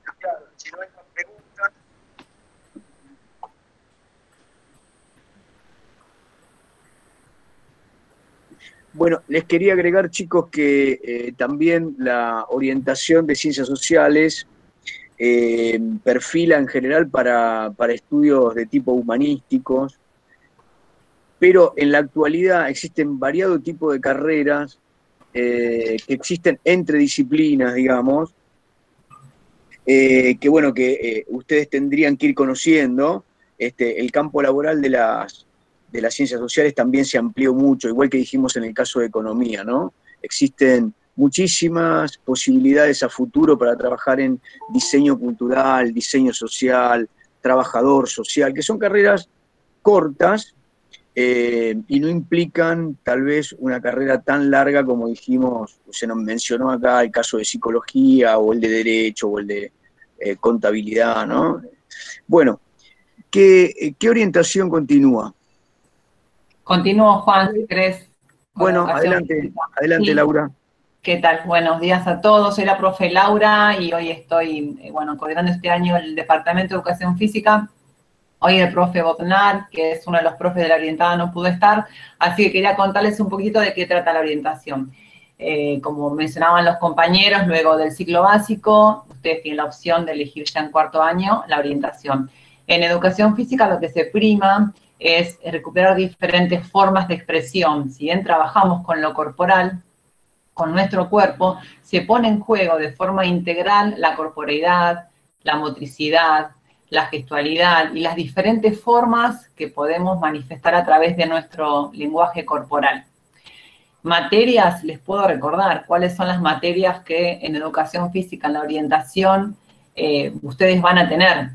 Bueno, les quería agregar, chicos, que eh, también la orientación de ciencias sociales eh, perfila en general para, para estudios de tipo humanísticos, pero en la actualidad existen variados tipos de carreras eh, que existen entre disciplinas, digamos, eh, que bueno, que eh, ustedes tendrían que ir conociendo. Este, el campo laboral de las, de las ciencias sociales también se amplió mucho, igual que dijimos en el caso de economía, ¿no? Existen muchísimas posibilidades a futuro para trabajar en diseño cultural, diseño social, trabajador social, que son carreras cortas, Eh, y no implican tal vez una carrera tan larga como dijimos, se nos mencionó acá el caso de psicología, o el de derecho, o el de eh, contabilidad, ¿no? Bueno, ¿qué, qué orientación continúa? Continúo, Juan, si querés. Bueno, adelante, adelante, sí. Laura. ¿Qué tal? Buenos días a todos, soy la profe Laura y hoy estoy, eh, bueno, coordinando este año el Departamento de Educación Física. Hoy el profe Botnar, que es uno de los profes de la orientada, no pudo estar, así que quería contarles un poquito de qué trata la orientación. Eh, como mencionaban los compañeros, luego del ciclo básico, ustedes tienen la opción de elegir ya en cuarto año la orientación. En educación física lo que se prima es recuperar diferentes formas de expresión. Si bien trabajamos con lo corporal, con nuestro cuerpo, se pone en juego de forma integral la corporeidad, la motricidad, la gestualidad y las diferentes formas que podemos manifestar a través de nuestro lenguaje corporal. Materias, les puedo recordar cuáles son las materias que en educación física, en la orientación, eh, ustedes van a tener.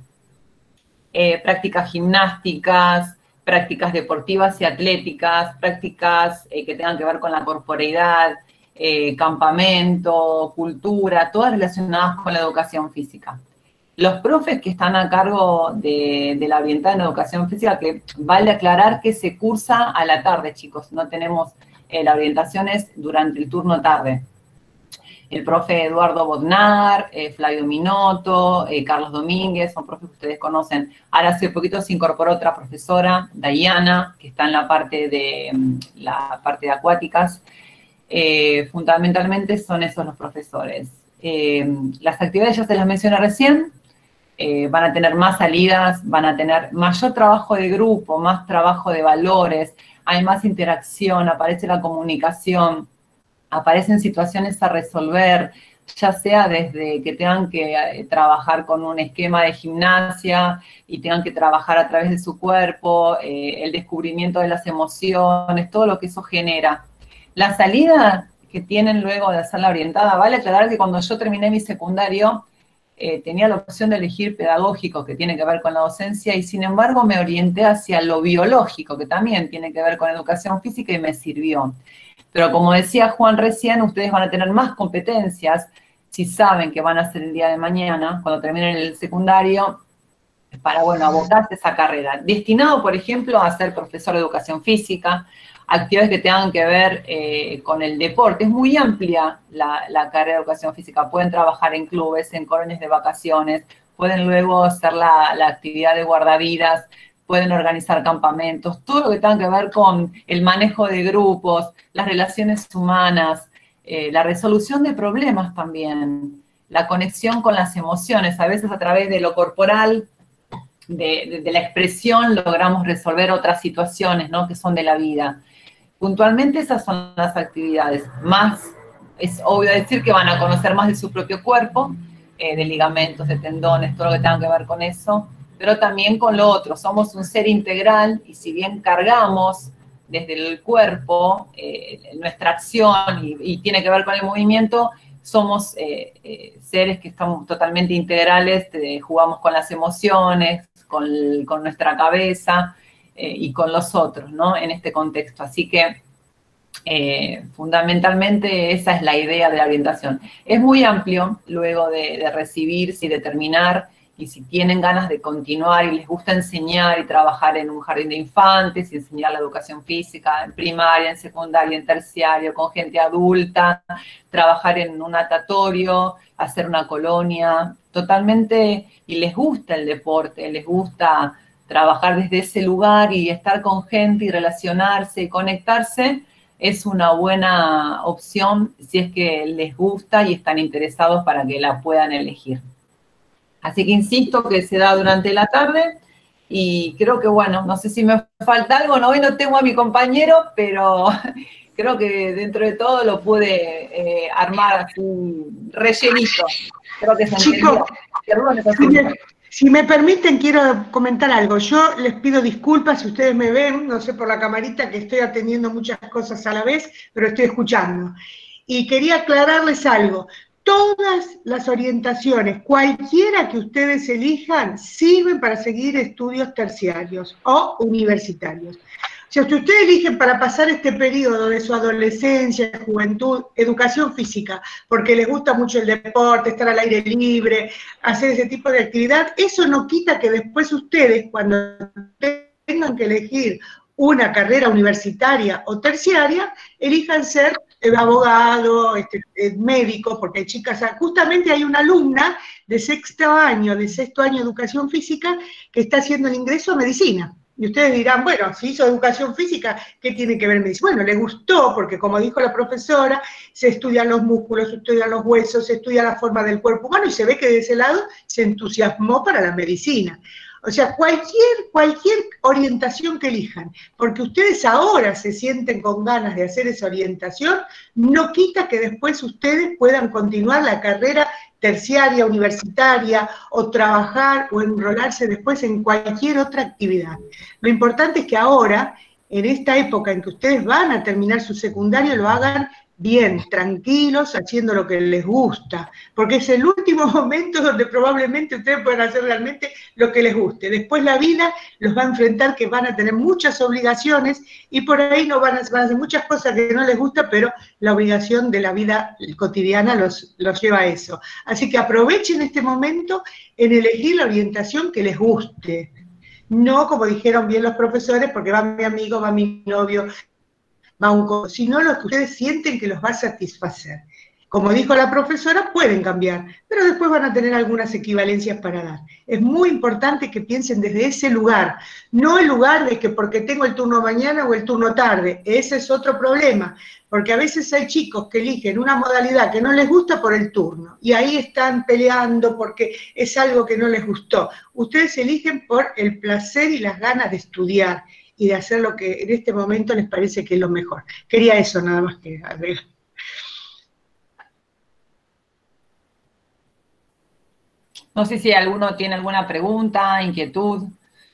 Eh, prácticas gimnásticas, prácticas deportivas y atléticas, prácticas eh, que tengan que ver con la corporeidad, eh, campamento, cultura, todas relacionadas con la educación física. Los profes que están a cargo de, de la orientada en educación física, que vale aclarar que se cursa a la tarde, chicos, no tenemos, eh, la orientación es durante el turno tarde. El profe Eduardo Bodnar, eh, Flavio Minotto, eh, Carlos Domínguez, son profes que ustedes conocen. Ahora hace poquito se incorporó otra profesora, Dayana, que está en la parte de, la parte de acuáticas. Eh, fundamentalmente son esos los profesores. Eh, las actividades ya se las mencioné recién, eh, van a tener más salidas, van a tener mayor trabajo de grupo, más trabajo de valores, hay más interacción, aparece la comunicación, aparecen situaciones a resolver, ya sea desde que tengan que eh, trabajar con un esquema de gimnasia y tengan que trabajar a través de su cuerpo, eh, el descubrimiento de las emociones, todo lo que eso genera. La salida que tienen luego de hacer la orientada, vale aclarar que cuando yo terminé mi secundario, eh, tenía la opción de elegir pedagógico, que tiene que ver con la docencia, y sin embargo me orienté hacia lo biológico, que también tiene que ver con educación física, y me sirvió. Pero como decía Juan recién, ustedes van a tener más competencias si saben que van a hacer el día de mañana, cuando terminen el secundario, para, bueno, abocarse a esa carrera. Destinado, por ejemplo, a ser profesor de educación física, actividades que tengan que ver eh, con el deporte. Es muy amplia la, la carrera de educación física. Pueden trabajar en clubes, en colonias de vacaciones, pueden luego hacer la, la actividad de guardavidas, pueden organizar campamentos, todo lo que tenga que ver con el manejo de grupos, las relaciones humanas, eh, la resolución de problemas también, la conexión con las emociones, a veces a través de lo corporal, de, de, de la expresión, logramos resolver otras situaciones, ¿no?, que son de la vida. Puntualmente esas son las actividades. Más, es obvio decir que van a conocer más de su propio cuerpo, eh, de ligamentos, de tendones, todo lo que tenga que ver con eso, pero también con lo otro. Somos un ser integral y si bien cargamos desde el cuerpo eh, nuestra acción y, y tiene que ver con el movimiento, somos eh, eh, seres que estamos totalmente integrales, eh, jugamos con las emociones, con, con nuestra cabeza eh, y con los otros, ¿no?, en este contexto. Así que eh, fundamentalmente esa es la idea de la orientación. Es muy amplio luego de, de recibirse y de terminar. Y si tienen ganas de continuar y les gusta enseñar y trabajar en un jardín de infantes y enseñar la educación física en primaria, en secundaria, en terciario, con gente adulta, trabajar en un natatorio, hacer una colonia, totalmente, y les gusta el deporte, les gusta trabajar desde ese lugar y estar con gente y relacionarse y conectarse, es una buena opción si es que les gusta y están interesados para que la puedan elegir. Así que insisto que se da durante la tarde y creo que, bueno, no sé si me falta algo, no, hoy no tengo a mi compañero, pero creo que dentro de todo lo pude eh, armar así rellenito. Creo que se entendió. Si me, si me permiten, quiero comentar algo. Yo les pido disculpas si ustedes me ven, no sé por la camarita que estoy atendiendo muchas cosas a la vez, pero estoy escuchando. Y quería aclararles algo. Todas las orientaciones, cualquiera que ustedes elijan, sirven para seguir estudios terciarios o universitarios. O sea, si ustedes eligen para pasar este periodo de su adolescencia, juventud, educación física, porque les gusta mucho el deporte, estar al aire libre, hacer ese tipo de actividad, eso no quita que después ustedes, cuando tengan que elegir una carrera universitaria o terciaria, elijan ser abogado, este, médico, porque hay chicas, justamente hay una alumna de sexto año, de sexto año de educación física, que está haciendo el ingreso a medicina. Y ustedes dirán, bueno, si hizo educación física, ¿qué tiene que ver medicina? Bueno, le gustó, porque como dijo la profesora, se estudian los músculos, se estudian los huesos, se estudia la forma del cuerpo humano, y se ve que de ese lado se entusiasmó para la medicina. O sea, cualquier, cualquier orientación que elijan, porque ustedes ahora se sienten con ganas de hacer esa orientación, no quita que después ustedes puedan continuar la carrera terciaria, universitaria, o trabajar o enrolarse después en cualquier otra actividad. Lo importante es que ahora, en esta época en que ustedes van a terminar su secundario, lo hagan bien, tranquilos, haciendo lo que les gusta, porque es el último momento donde probablemente ustedes puedan hacer realmente lo que les guste. Después la vida los va a enfrentar que van a tener muchas obligaciones y por ahí no van a, van a hacer muchas cosas que no les gusta, pero la obligación de la vida cotidiana los, los lleva a eso. Así que aprovechen este momento en elegir la orientación que les guste. No, como dijeron bien los profesores, porque va mi amigo, va mi novio, va un co- sino lo que ustedes sienten que los va a satisfacer. Como dijo la profesora, pueden cambiar, pero después van a tener algunas equivalencias para dar. Es muy importante que piensen desde ese lugar, no el lugar de que porque tengo el turno mañana o el turno tarde, ese es otro problema, porque a veces hay chicos que eligen una modalidad que no les gusta por el turno, y ahí están peleando porque es algo que no les gustó. Ustedes eligen por el placer y las ganas de estudiar, y de hacer lo que en este momento les parece que es lo mejor. Quería eso nada más que agregar. No sé si alguno tiene alguna pregunta, inquietud.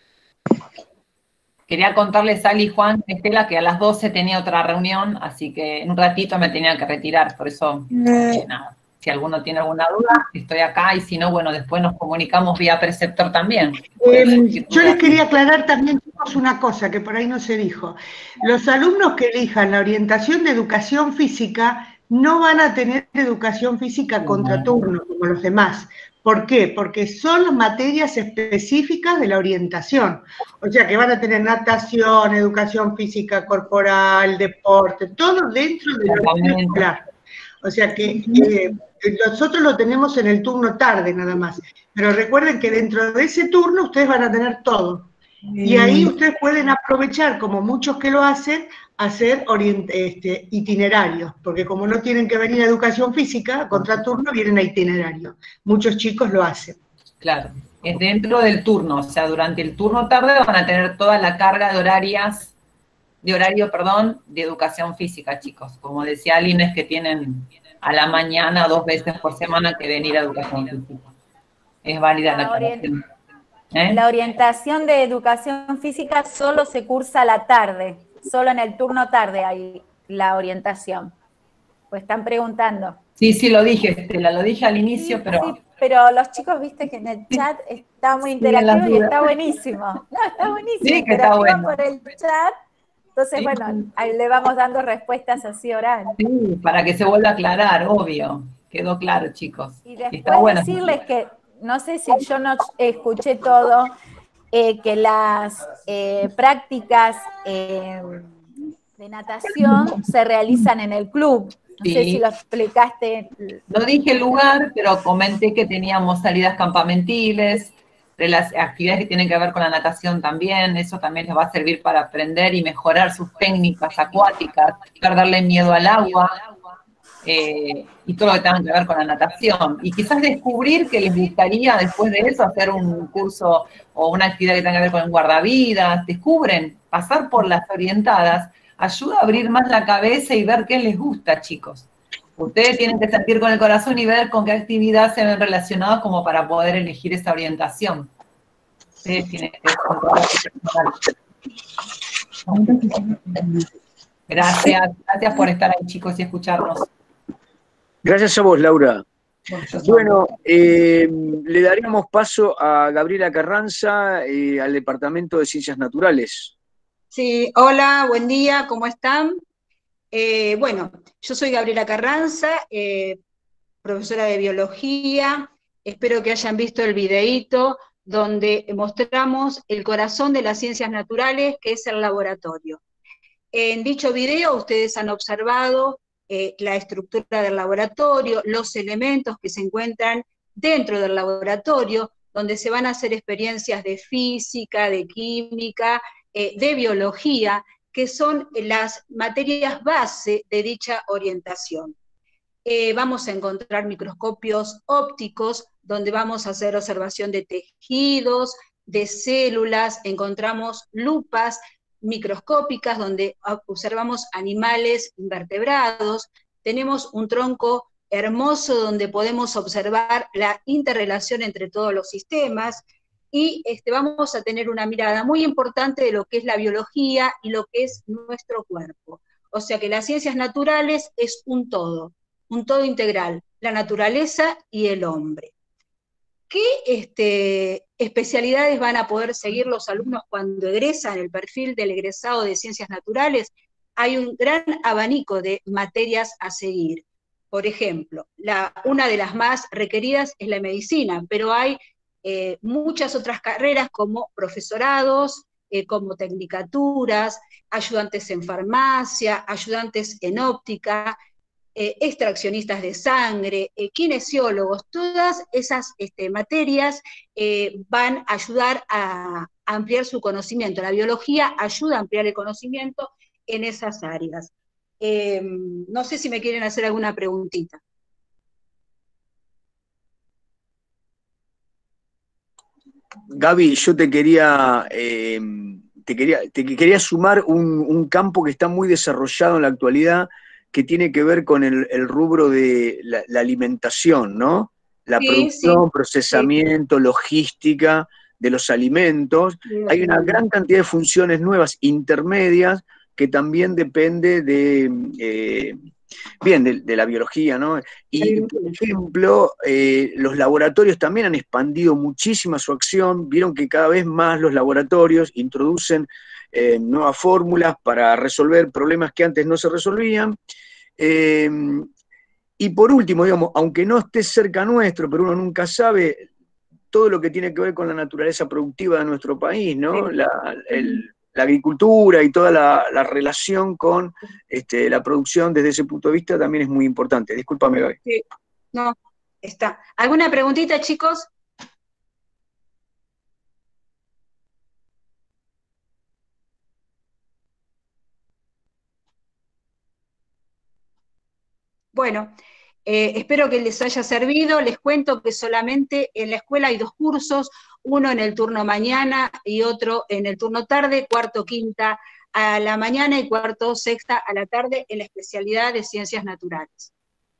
Quería contarles a Ali, Juan, Estela, que a las doce tenía otra reunión, así que en un ratito me tenía que retirar, por eso, eh, nada. Si alguno tiene alguna duda, estoy acá, y si no, bueno, después nos comunicamos vía preceptor también. Eh, yo les quería aclarar también, chicos, una cosa que por ahí no se dijo. Los alumnos que elijan la orientación de educación física no van a tener educación física contra turno, como los demás. ¿Por qué? Porque son materias específicas de la orientación. O sea que van a tener natación, educación física corporal, deporte, todo dentro de la orientación escolar. O sea que eh, nosotros lo tenemos en el turno tarde nada más. Pero recuerden que dentro de ese turno ustedes van a tener todo. Y ahí ustedes pueden aprovechar, como muchos que lo hacen, hacer este, itinerarios, porque como no tienen que venir a educación física, a contraturno vienen a itinerario. Muchos chicos lo hacen. Claro, es dentro del turno, o sea, durante el turno tarde van a tener toda la carga de horarias, de horario, perdón, de educación física, chicos. Como decía Aline, es que tienen a la mañana dos veces por semana que venir a educación física. Es válida la, la aclaración. ¿Eh? La orientación de educación física solo se cursa a la tarde, solo en el turno tarde hay la orientación. Pues están preguntando. Sí, sí, lo dije, Estela, lo dije al inicio, sí, pero... Sí, pero los chicos, viste que en el chat está muy interactivo sí, y está buenísimo. No, está buenísimo. Sí, que está bueno. Por el chat. Entonces, sí. Bueno, ahí le vamos dando respuestas así orales. Sí, para que se vuelva a aclarar, obvio. Quedó claro, chicos. Y después está bueno. decirles que, no sé si yo no escuché todo, eh, que las eh, prácticas eh, de natación se realizan en el club. No sí. sé si lo explicaste. No dije el lugar, pero comenté que teníamos salidas campamentiles, de las actividades que tienen que ver con la natación también. Eso también les va a servir para aprender y mejorar sus técnicas acuáticas, perderle miedo al agua, eh, y todo lo que tenga que ver con la natación. Y quizás descubrir que les gustaría después de eso hacer un curso o una actividad que tenga que ver con el guardavidas. Descubren, pasar por las orientadas ayuda a abrir más la cabeza y ver qué les gusta, chicos. Ustedes tienen que sentir con el corazón y ver con qué actividad se ven relacionados como para poder elegir esa orientación. Ustedes tienen que controlar su Gracias, gracias por estar ahí, chicos, y escucharnos. Gracias a vos, Laura. Bueno, eh, le daríamos paso a Gabriela Carranza, eh, al Departamento de Ciencias Naturales. Sí, hola, buen día, ¿cómo están? Eh, bueno, yo soy Gabriela Carranza, eh, profesora de biología. Espero que hayan visto el videíto donde mostramos el corazón de las ciencias naturales, que es el laboratorio. En dicho video ustedes han observado eh, la estructura del laboratorio, los elementos que se encuentran dentro del laboratorio, donde se van a hacer experiencias de física, de química, eh, de biología, que son las materias base de dicha orientación. Eh, vamos a encontrar microscopios ópticos, donde vamos a hacer observación de tejidos, de células, encontramos lupas microscópicas, donde observamos animales invertebrados, tenemos un tronco hermoso donde podemos observar la interrelación entre todos los sistemas, y este, vamos a tener una mirada muy importante de lo que es la biología y lo que es nuestro cuerpo. O sea que las ciencias naturales es un todo, un todo integral, la naturaleza y el hombre. ¿Qué este, especialidades van a poder seguir los alumnos cuando egresan el perfil del egresado de ciencias naturales? Hay un gran abanico de materias a seguir. Por ejemplo, la, una de las más requeridas es la medicina, pero hay eh, muchas otras carreras como profesorados, eh, como tecnicaturas, ayudantes en farmacia, ayudantes en óptica, eh, extraccionistas de sangre, eh, kinesiólogos. Todas esas este, materias eh, van a ayudar a, a ampliar su conocimiento. La biología ayuda a ampliar el conocimiento en esas áreas. Eh, no sé si me quieren hacer alguna preguntita. Gaby, yo te quería, eh, te quería, te quería sumar un, un campo que está muy desarrollado en la actualidad, que tiene que ver con el, el rubro de la, la alimentación, ¿no? La Sí, producción, sí, procesamiento, sí. logística de los alimentos. Sí, hay una gran cantidad de funciones nuevas, intermedias, que también depende de, eh, bien, de, de la biología, ¿no? Y, por ejemplo, eh, los laboratorios también han expandido muchísimo su acción. Vieron que cada vez más los laboratorios introducen eh, nuevas fórmulas para resolver problemas que antes no se resolvían. Eh, y por último, digamos, aunque no esté cerca nuestro, pero uno nunca sabe, todo lo que tiene que ver con la naturaleza productiva de nuestro país, ¿no? La, el, la agricultura y toda la, la relación con este, la producción desde ese punto de vista también es muy importante. Discúlpame, Gaby. Sí, no, está. ¿Alguna preguntita, chicos? Bueno, eh, espero que les haya servido. Les cuento que solamente en la escuela hay dos cursos, uno en el turno mañana y otro en el turno tarde, cuarto, quinta a la mañana y cuarto, sexta a la tarde en la especialidad de Ciencias Naturales.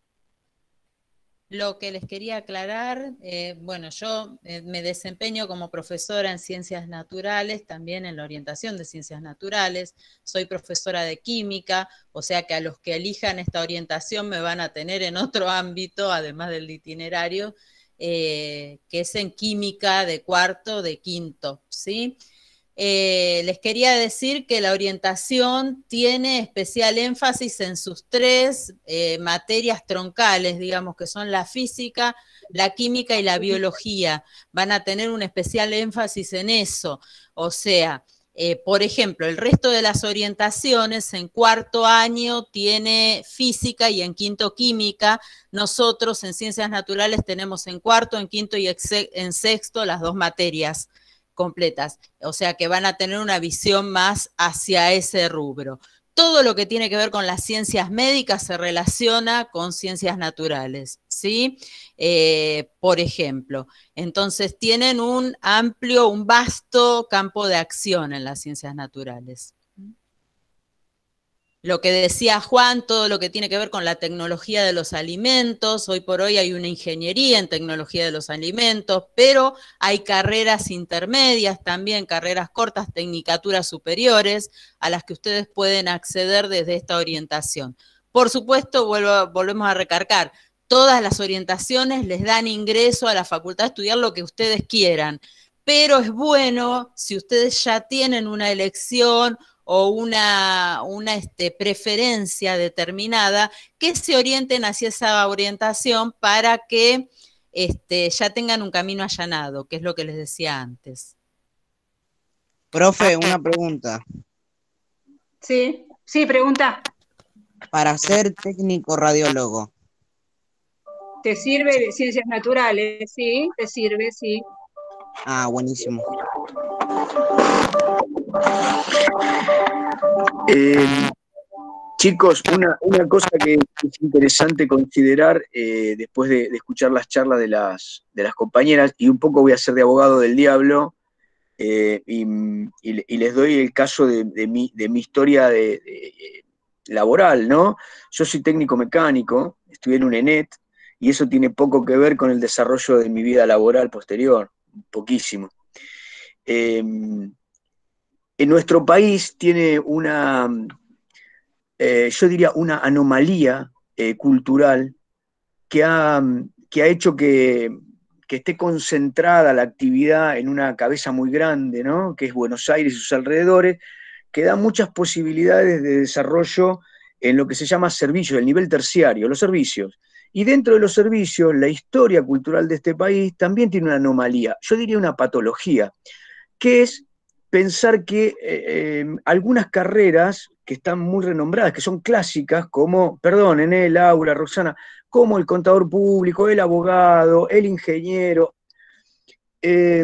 Lo que les quería aclarar, eh, bueno, yo eh, me desempeño como profesora en Ciencias Naturales, también en la orientación de Ciencias Naturales, soy profesora de Química, o sea que a los que elijan esta orientación me van a tener en otro ámbito, además del itinerario, eh, que es en Química de cuarto, de quinto, ¿sí? Eh, les quería decir que la orientación tiene especial énfasis en sus tres eh, materias troncales, digamos, que son la física, la química y la biología. Van a tener un especial énfasis en eso. O sea, eh, por ejemplo, el resto de las orientaciones en cuarto año tiene física y en quinto química. Nosotros en Ciencias Naturales tenemos en cuarto, en quinto y en sexto las dos materias completas, o sea que van a tener una visión más hacia ese rubro. Todo lo que tiene que ver con las ciencias médicas se relaciona con ciencias naturales, ¿sí? Eh, por ejemplo, entonces tienen un amplio, un vasto campo de acción en las ciencias naturales. Lo que decía Juan, todo lo que tiene que ver con la tecnología de los alimentos, hoy por hoy hay una ingeniería en tecnología de los alimentos, pero hay carreras intermedias también, carreras cortas, tecnicaturas superiores, a las que ustedes pueden acceder desde esta orientación. Por supuesto, vuelvo, volvemos a recargar, todas las orientaciones les dan ingreso a la facultad de estudiar lo que ustedes quieran, pero es bueno, si ustedes ya tienen una elección o una, una este, preferencia determinada, que se orienten hacia esa orientación para que este, ya tengan un camino allanado, que es lo que les decía antes. Profe, una pregunta. Sí, sí, pregunta. Para ser técnico radiólogo. ¿Te sirve de Ciencias Naturales? Sí, te sirve, sí. Ah, buenísimo. Eh, chicos, una, una cosa que es interesante considerar eh, después de, de escuchar las charlas de las, de las compañeras, y un poco voy a ser de abogado del diablo, eh, y, y, y les doy el caso de, de, mi, de mi historia de, de, laboral, ¿no? Yo soy técnico mecánico, estudié en un ENET, y eso tiene poco que ver con el desarrollo de mi vida laboral posterior, poquísimo. Eh, en nuestro país tiene una, eh, yo diría, una anomalía eh, cultural que ha, que ha hecho que, que esté concentrada la actividad en una cabeza muy grande, ¿no? Que es Buenos Aires y sus alrededores, que da muchas posibilidades de desarrollo en lo que se llama servicios, el nivel terciario, los servicios. Y dentro de los servicios, la historia cultural de este país también tiene una anomalía, yo diría una patología, que es pensar que eh, eh, algunas carreras que están muy renombradas, que son clásicas, como, perdonen, eh, Laura, Roxana, como el contador público, el abogado, el ingeniero, eh,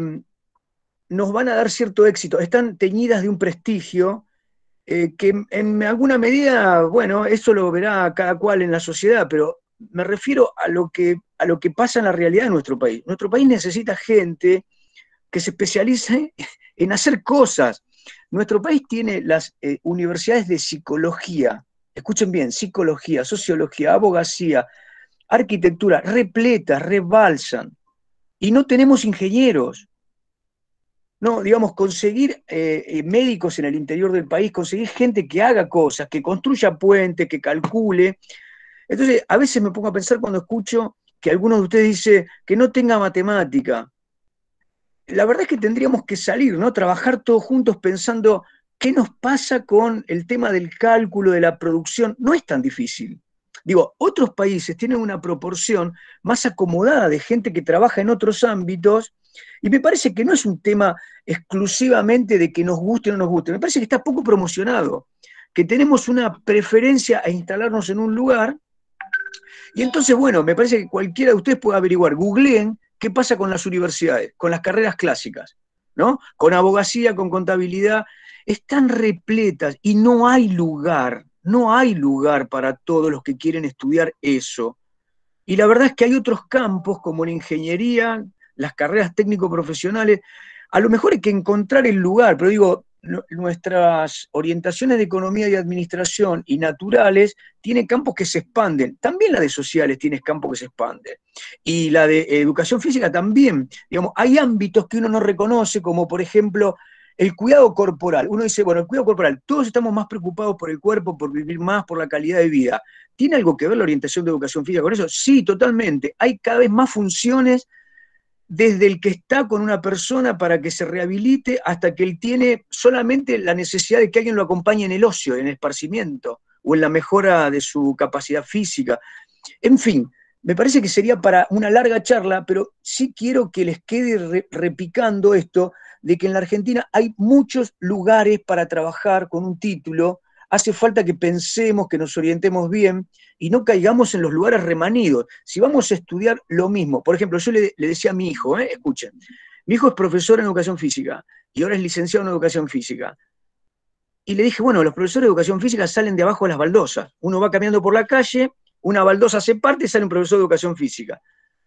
nos van a dar cierto éxito, están teñidas de un prestigio eh, que en alguna medida, bueno, eso lo verá cada cual en la sociedad, pero me refiero a lo que, a lo que pasa en la realidad de nuestro país. Nuestro país necesita gente que se especialice en hacer cosas. Nuestro país tiene las eh, universidades de psicología, escuchen bien, psicología, sociología, abogacía, arquitectura, repletas, rebalsan, y no tenemos ingenieros. No, digamos, conseguir eh, médicos en el interior del país, conseguir gente que haga cosas, que construya puentes, que calcule. Entonces, a veces me pongo a pensar cuando escucho que algunos de ustedes dicen que no tenga matemática. La verdad es que tendríamos que salir, ¿no? Trabajar todos juntos pensando qué nos pasa con el tema del cálculo, de la producción. No es tan difícil. Digo, otros países tienen una proporción más acomodada de gente que trabaja en otros ámbitos, y me parece que no es un tema exclusivamente de que nos guste o no nos guste, me parece que está poco promocionado, que tenemos una preferencia a instalarnos en un lugar, y entonces, bueno, me parece que cualquiera de ustedes puede averiguar, googleen qué pasa con las universidades, con las carreras clásicas, ¿no? Con abogacía, con contabilidad, están repletas y no hay lugar, no hay lugar para todos los que quieren estudiar eso. Y la verdad es que hay otros campos como la ingeniería, las carreras técnico-profesionales, a lo mejor hay que encontrar el lugar, pero digo, nuestras orientaciones de economía y administración y naturales tienen campos que se expanden, también la de sociales tiene campos que se expanden, y la de educación física también, digamos, hay ámbitos que uno no reconoce, como por ejemplo el cuidado corporal. Uno dice, bueno, el cuidado corporal, todos estamos más preocupados por el cuerpo, por vivir más, por la calidad de vida. ¿Tiene algo que ver la orientación de educación física con eso? Sí, totalmente. Hay cada vez más funciones desde el que está con una persona para que se rehabilite hasta que él tiene solamente la necesidad de que alguien lo acompañe en el ocio, en el esparcimiento, o en la mejora de su capacidad física. En fin, me parece que sería para una larga charla, pero sí quiero que les quede re repicando esto, de que en la Argentina hay muchos lugares para trabajar con un título. Hace falta que pensemos, que nos orientemos bien y no caigamos en los lugares remanidos. Si vamos a estudiar lo mismo, por ejemplo, yo le, le decía a mi hijo, ¿eh? Escuchen, mi hijo es profesor en educación física y ahora es licenciado en educación física. Y le dije, bueno, los profesores de educación física salen de abajo de las baldosas. Uno va caminando por la calle, una baldosa se parte y sale un profesor de educación física.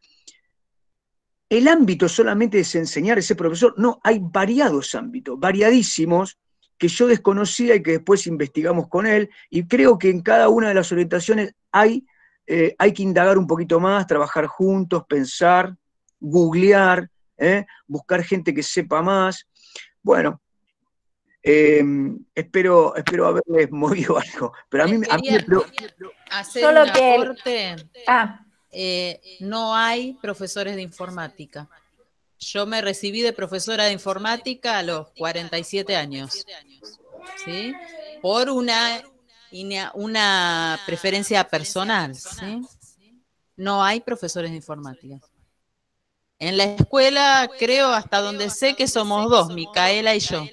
El ámbito solamente es enseñar a ese profesor, no, hay variados ámbitos, variadísimos, que yo desconocía y que después investigamos con él, y creo que en cada una de las orientaciones hay, eh, hay que indagar un poquito más, trabajar juntos, pensar, googlear, ¿eh? Buscar gente que sepa más. Bueno, eh, espero, espero haberles movido algo, pero a mí, a mí me preocupa. Hacer Solo un que aporte. Ah. Eh, no hay profesores de informática. Yo me recibí de profesora de informática a los cuarenta y siete años, ¿sí? Por una, una preferencia personal, ¿sí? No hay profesores de informática. En la escuela, creo, hasta donde sé que somos dos, Micaela y yo.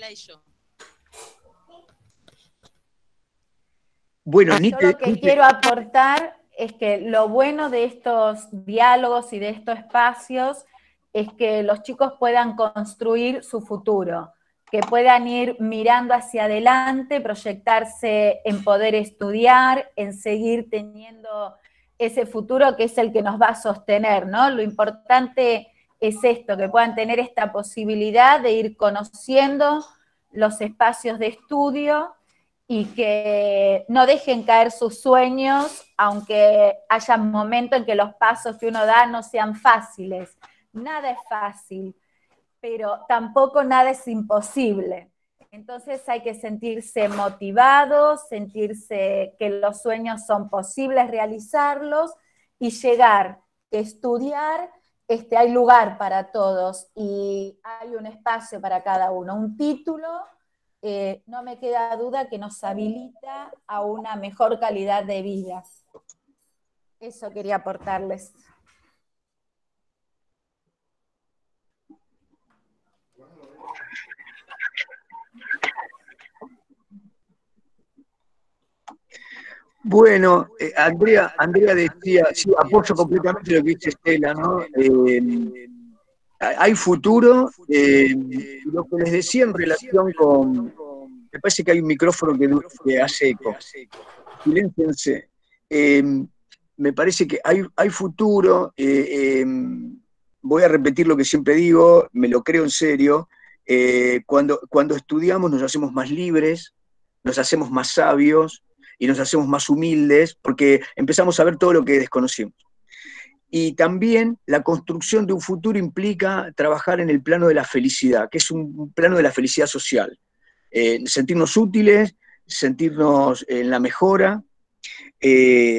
Bueno, yo lo que quiero aportar es que lo bueno de estos diálogos y de estos espacios es que los chicos puedan construir su futuro, que puedan ir mirando hacia adelante, proyectarse en poder estudiar, en seguir teniendo ese futuro que es el que nos va a sostener, ¿no? Lo importante es esto, que puedan tener esta posibilidad de ir conociendo los espacios de estudio y que no dejen caer sus sueños, aunque haya momentos en que los pasos que uno da no sean fáciles. Nada es fácil, pero tampoco nada es imposible. Entonces hay que sentirse motivados, sentirse que los sueños son posibles realizarlos y llegar, estudiar, este, hay lugar para todos y hay un espacio para cada uno. Un título, eh, no me queda duda que nos habilita a una mejor calidad de vida. Eso quería aportarles. Bueno, eh, Andrea, Andrea decía, sí, apoyo completamente lo que dice Estela, ¿no? Eh, hay futuro, eh, lo que les decía en relación con, me parece que hay un micrófono que, que hace eco, silénciense, eh, me parece que hay, hay futuro, eh, eh, voy a repetir lo que siempre digo, me lo creo en serio, eh, cuando, cuando estudiamos nos hacemos más libres, nos hacemos más sabios, y nos hacemos más humildes porque empezamos a ver todo lo que desconocimos. Y también la construcción de un futuro implica trabajar en el plano de la felicidad, que es un plano de la felicidad social. Eh, sentirnos útiles, sentirnos en la mejora. Eh,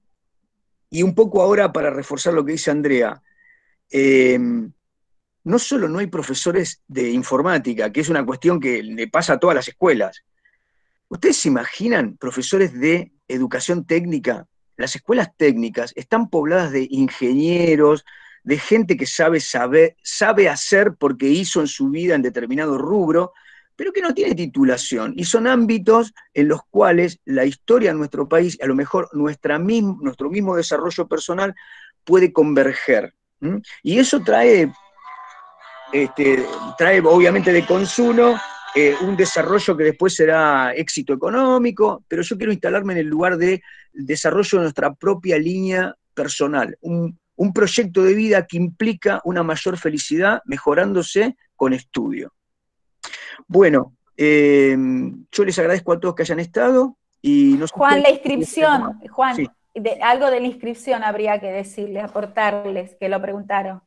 y un poco ahora para reforzar lo que dice Andrea, eh, no solo no hay profesores de informática, que es una cuestión que le pasa a todas las escuelas. ¿Ustedes se imaginan profesores de educación técnica? Las escuelas técnicas están pobladas de ingenieros, de gente que sabe, saber, sabe hacer porque hizo en su vida en determinado rubro, pero que no tiene titulación. Y son ámbitos en los cuales la historia de nuestro país, a lo mejor nuestra mismo, nuestro mismo desarrollo personal, puede converger. ¿Mm? Y eso trae, este, trae obviamente de consumo, Eh, un desarrollo que después será éxito económico, pero yo quiero instalarme en el lugar del desarrollo de nuestra propia línea personal, un, un proyecto de vida que implica una mayor felicidad mejorándose con estudio. Bueno, eh, yo les agradezco a todos que hayan estado y no sé Juan, si la inscripción, Juan, sí. de, algo de la inscripción habría que decirles, aportarles, que lo preguntaron.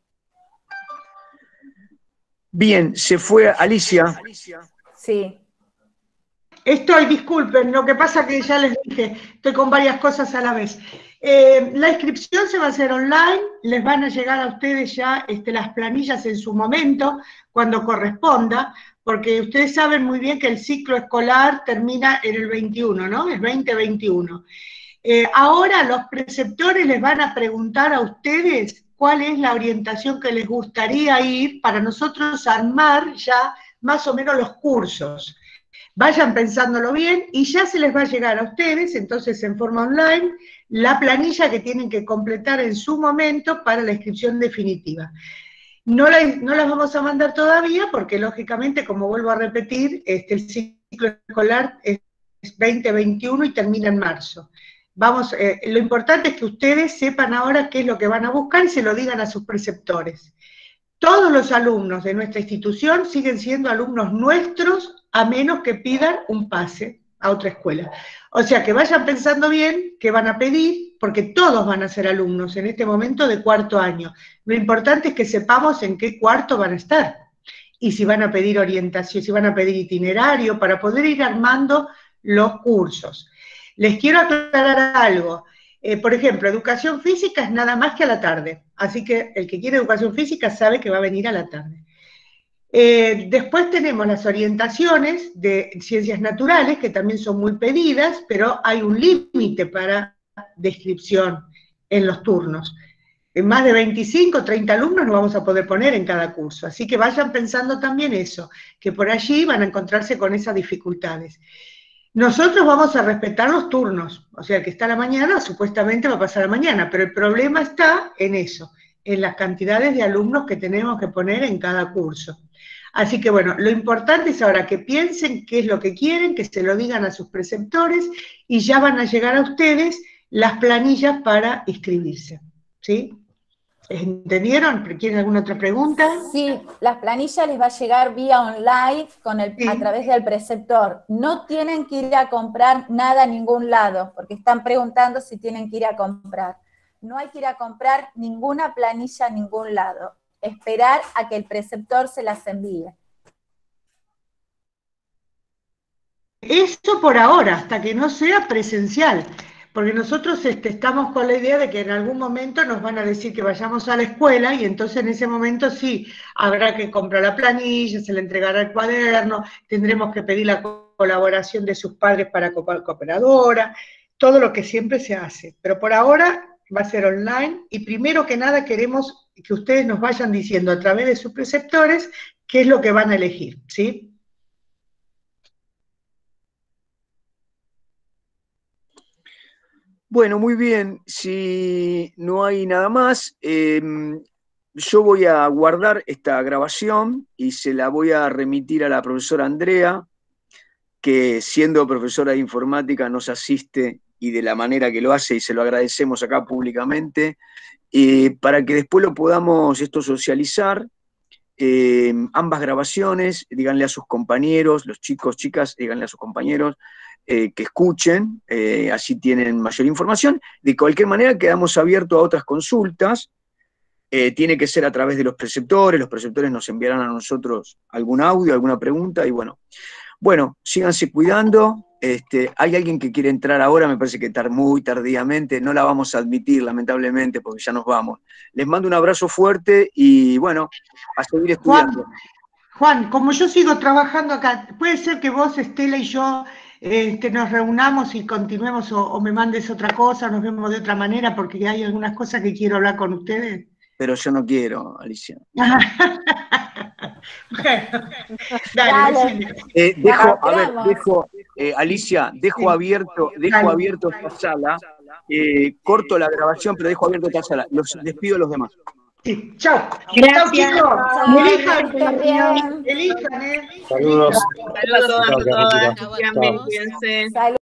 Bien, se fue Alicia. Sí. Estoy, disculpen, lo que pasa que ya les dije, estoy con varias cosas a la vez. Eh, la inscripción se va a hacer online, les van a llegar a ustedes ya este, las planillas en su momento, cuando corresponda, porque ustedes saben muy bien que el ciclo escolar termina en el veintiuno, ¿no? El veinte veintiuno. Eh, ahora los preceptores les van a preguntar a ustedes cuál es la orientación que les gustaría ir para nosotros armar ya más o menos los cursos. Vayan pensándolo bien y ya se les va a llegar a ustedes, entonces en forma online, la planilla que tienen que completar en su momento para la inscripción definitiva. No la, no las vamos a mandar todavía porque lógicamente, como vuelvo a repetir, este, el ciclo escolar es veinte veintiuno y termina en marzo. Vamos, eh, lo importante es que ustedes sepan ahora qué es lo que van a buscar y se lo digan a sus preceptores. Todos los alumnos de nuestra institución siguen siendo alumnos nuestros, a menos que pidan un pase a otra escuela. O sea, que vayan pensando bien qué van a pedir, porque todos van a ser alumnos en este momento de cuarto año. Lo importante es que sepamos en qué cuarto van a estar, y si van a pedir orientación, si van a pedir itinerario, para poder ir armando los cursos. Les quiero aclarar algo. Eh, por ejemplo, educación física es nada más que a la tarde, así que el que quiere educación física sabe que va a venir a la tarde. Eh, después tenemos las orientaciones de ciencias naturales, que también son muy pedidas, pero hay un límite para descripción en los turnos. En más de veinticinco, treinta alumnos nos vamos a poder poner en cada curso, así que vayan pensando también eso, que por allí van a encontrarse con esas dificultades. Nosotros vamos a respetar los turnos, o sea, el que está a la mañana supuestamente va a pasar a la mañana, pero el problema está en eso, en las cantidades de alumnos que tenemos que poner en cada curso. Así que bueno, lo importante es ahora que piensen qué es lo que quieren, que se lo digan a sus preceptores y ya van a llegar a ustedes las planillas para inscribirse, ¿sí? ¿Entendieron? ¿Quieren alguna otra pregunta? Sí, las planillas les va a llegar vía online con el, Sí. a través del preceptor. No tienen que ir a comprar nada a ningún lado, porque están preguntando si tienen que ir a comprar. No hay que ir a comprar ninguna planilla a ningún lado. Esperar a que el preceptor se las envíe. Eso por ahora, hasta que no sea presencial, porque nosotros este, estamos con la idea de que en algún momento nos van a decir que vayamos a la escuela y entonces en ese momento sí, habrá que comprar la planilla, se le entregará el cuaderno, tendremos que pedir la colaboración de sus padres para cooperadora, todo lo que siempre se hace, pero por ahora va a ser online y primero que nada queremos que ustedes nos vayan diciendo a través de sus preceptores qué es lo que van a elegir, ¿sí? Bueno, muy bien. Si no hay nada más, eh, yo voy a guardar esta grabación y se la voy a remitir a la profesora Andrea, que siendo profesora de informática nos asiste y de la manera que lo hace, y se lo agradecemos acá públicamente, eh, para que después lo podamos esto socializar, eh, ambas grabaciones, díganle a sus compañeros, los chicos, chicas, díganle a sus compañeros, Eh, que escuchen, eh, así tienen mayor información. De cualquier manera, quedamos abiertos a otras consultas, eh, tiene que ser a través de los preceptores, los preceptores nos enviarán a nosotros algún audio, alguna pregunta, y bueno, bueno, síganse cuidando. Este, hay alguien que quiere entrar ahora, me parece que tar muy tardíamente, no la vamos a admitir, lamentablemente, porque ya nos vamos. Les mando un abrazo fuerte y bueno, a seguir estudiando. Juan, Juan, como yo sigo trabajando acá, ¿puede ser que vos, Estela y yo Este, nos reunamos y continuemos o, o me mandes otra cosa, nos vemos de otra manera, porque hay algunas cosas que quiero hablar con ustedes? Pero yo no quiero, Alicia. Bueno, dale, decime. Eh, dejo, a ver, dejo, eh, Alicia, dejo abierto, dejo abierto esta sala, eh, corto la grabación, pero dejo abierto esta sala. Los despido a los demás. Sí, chao. Gracias. Chao, chicos. Chao. Elijan, elijan, eh. Saludos. Saludos a todas, a todas. Chao. Cuídense.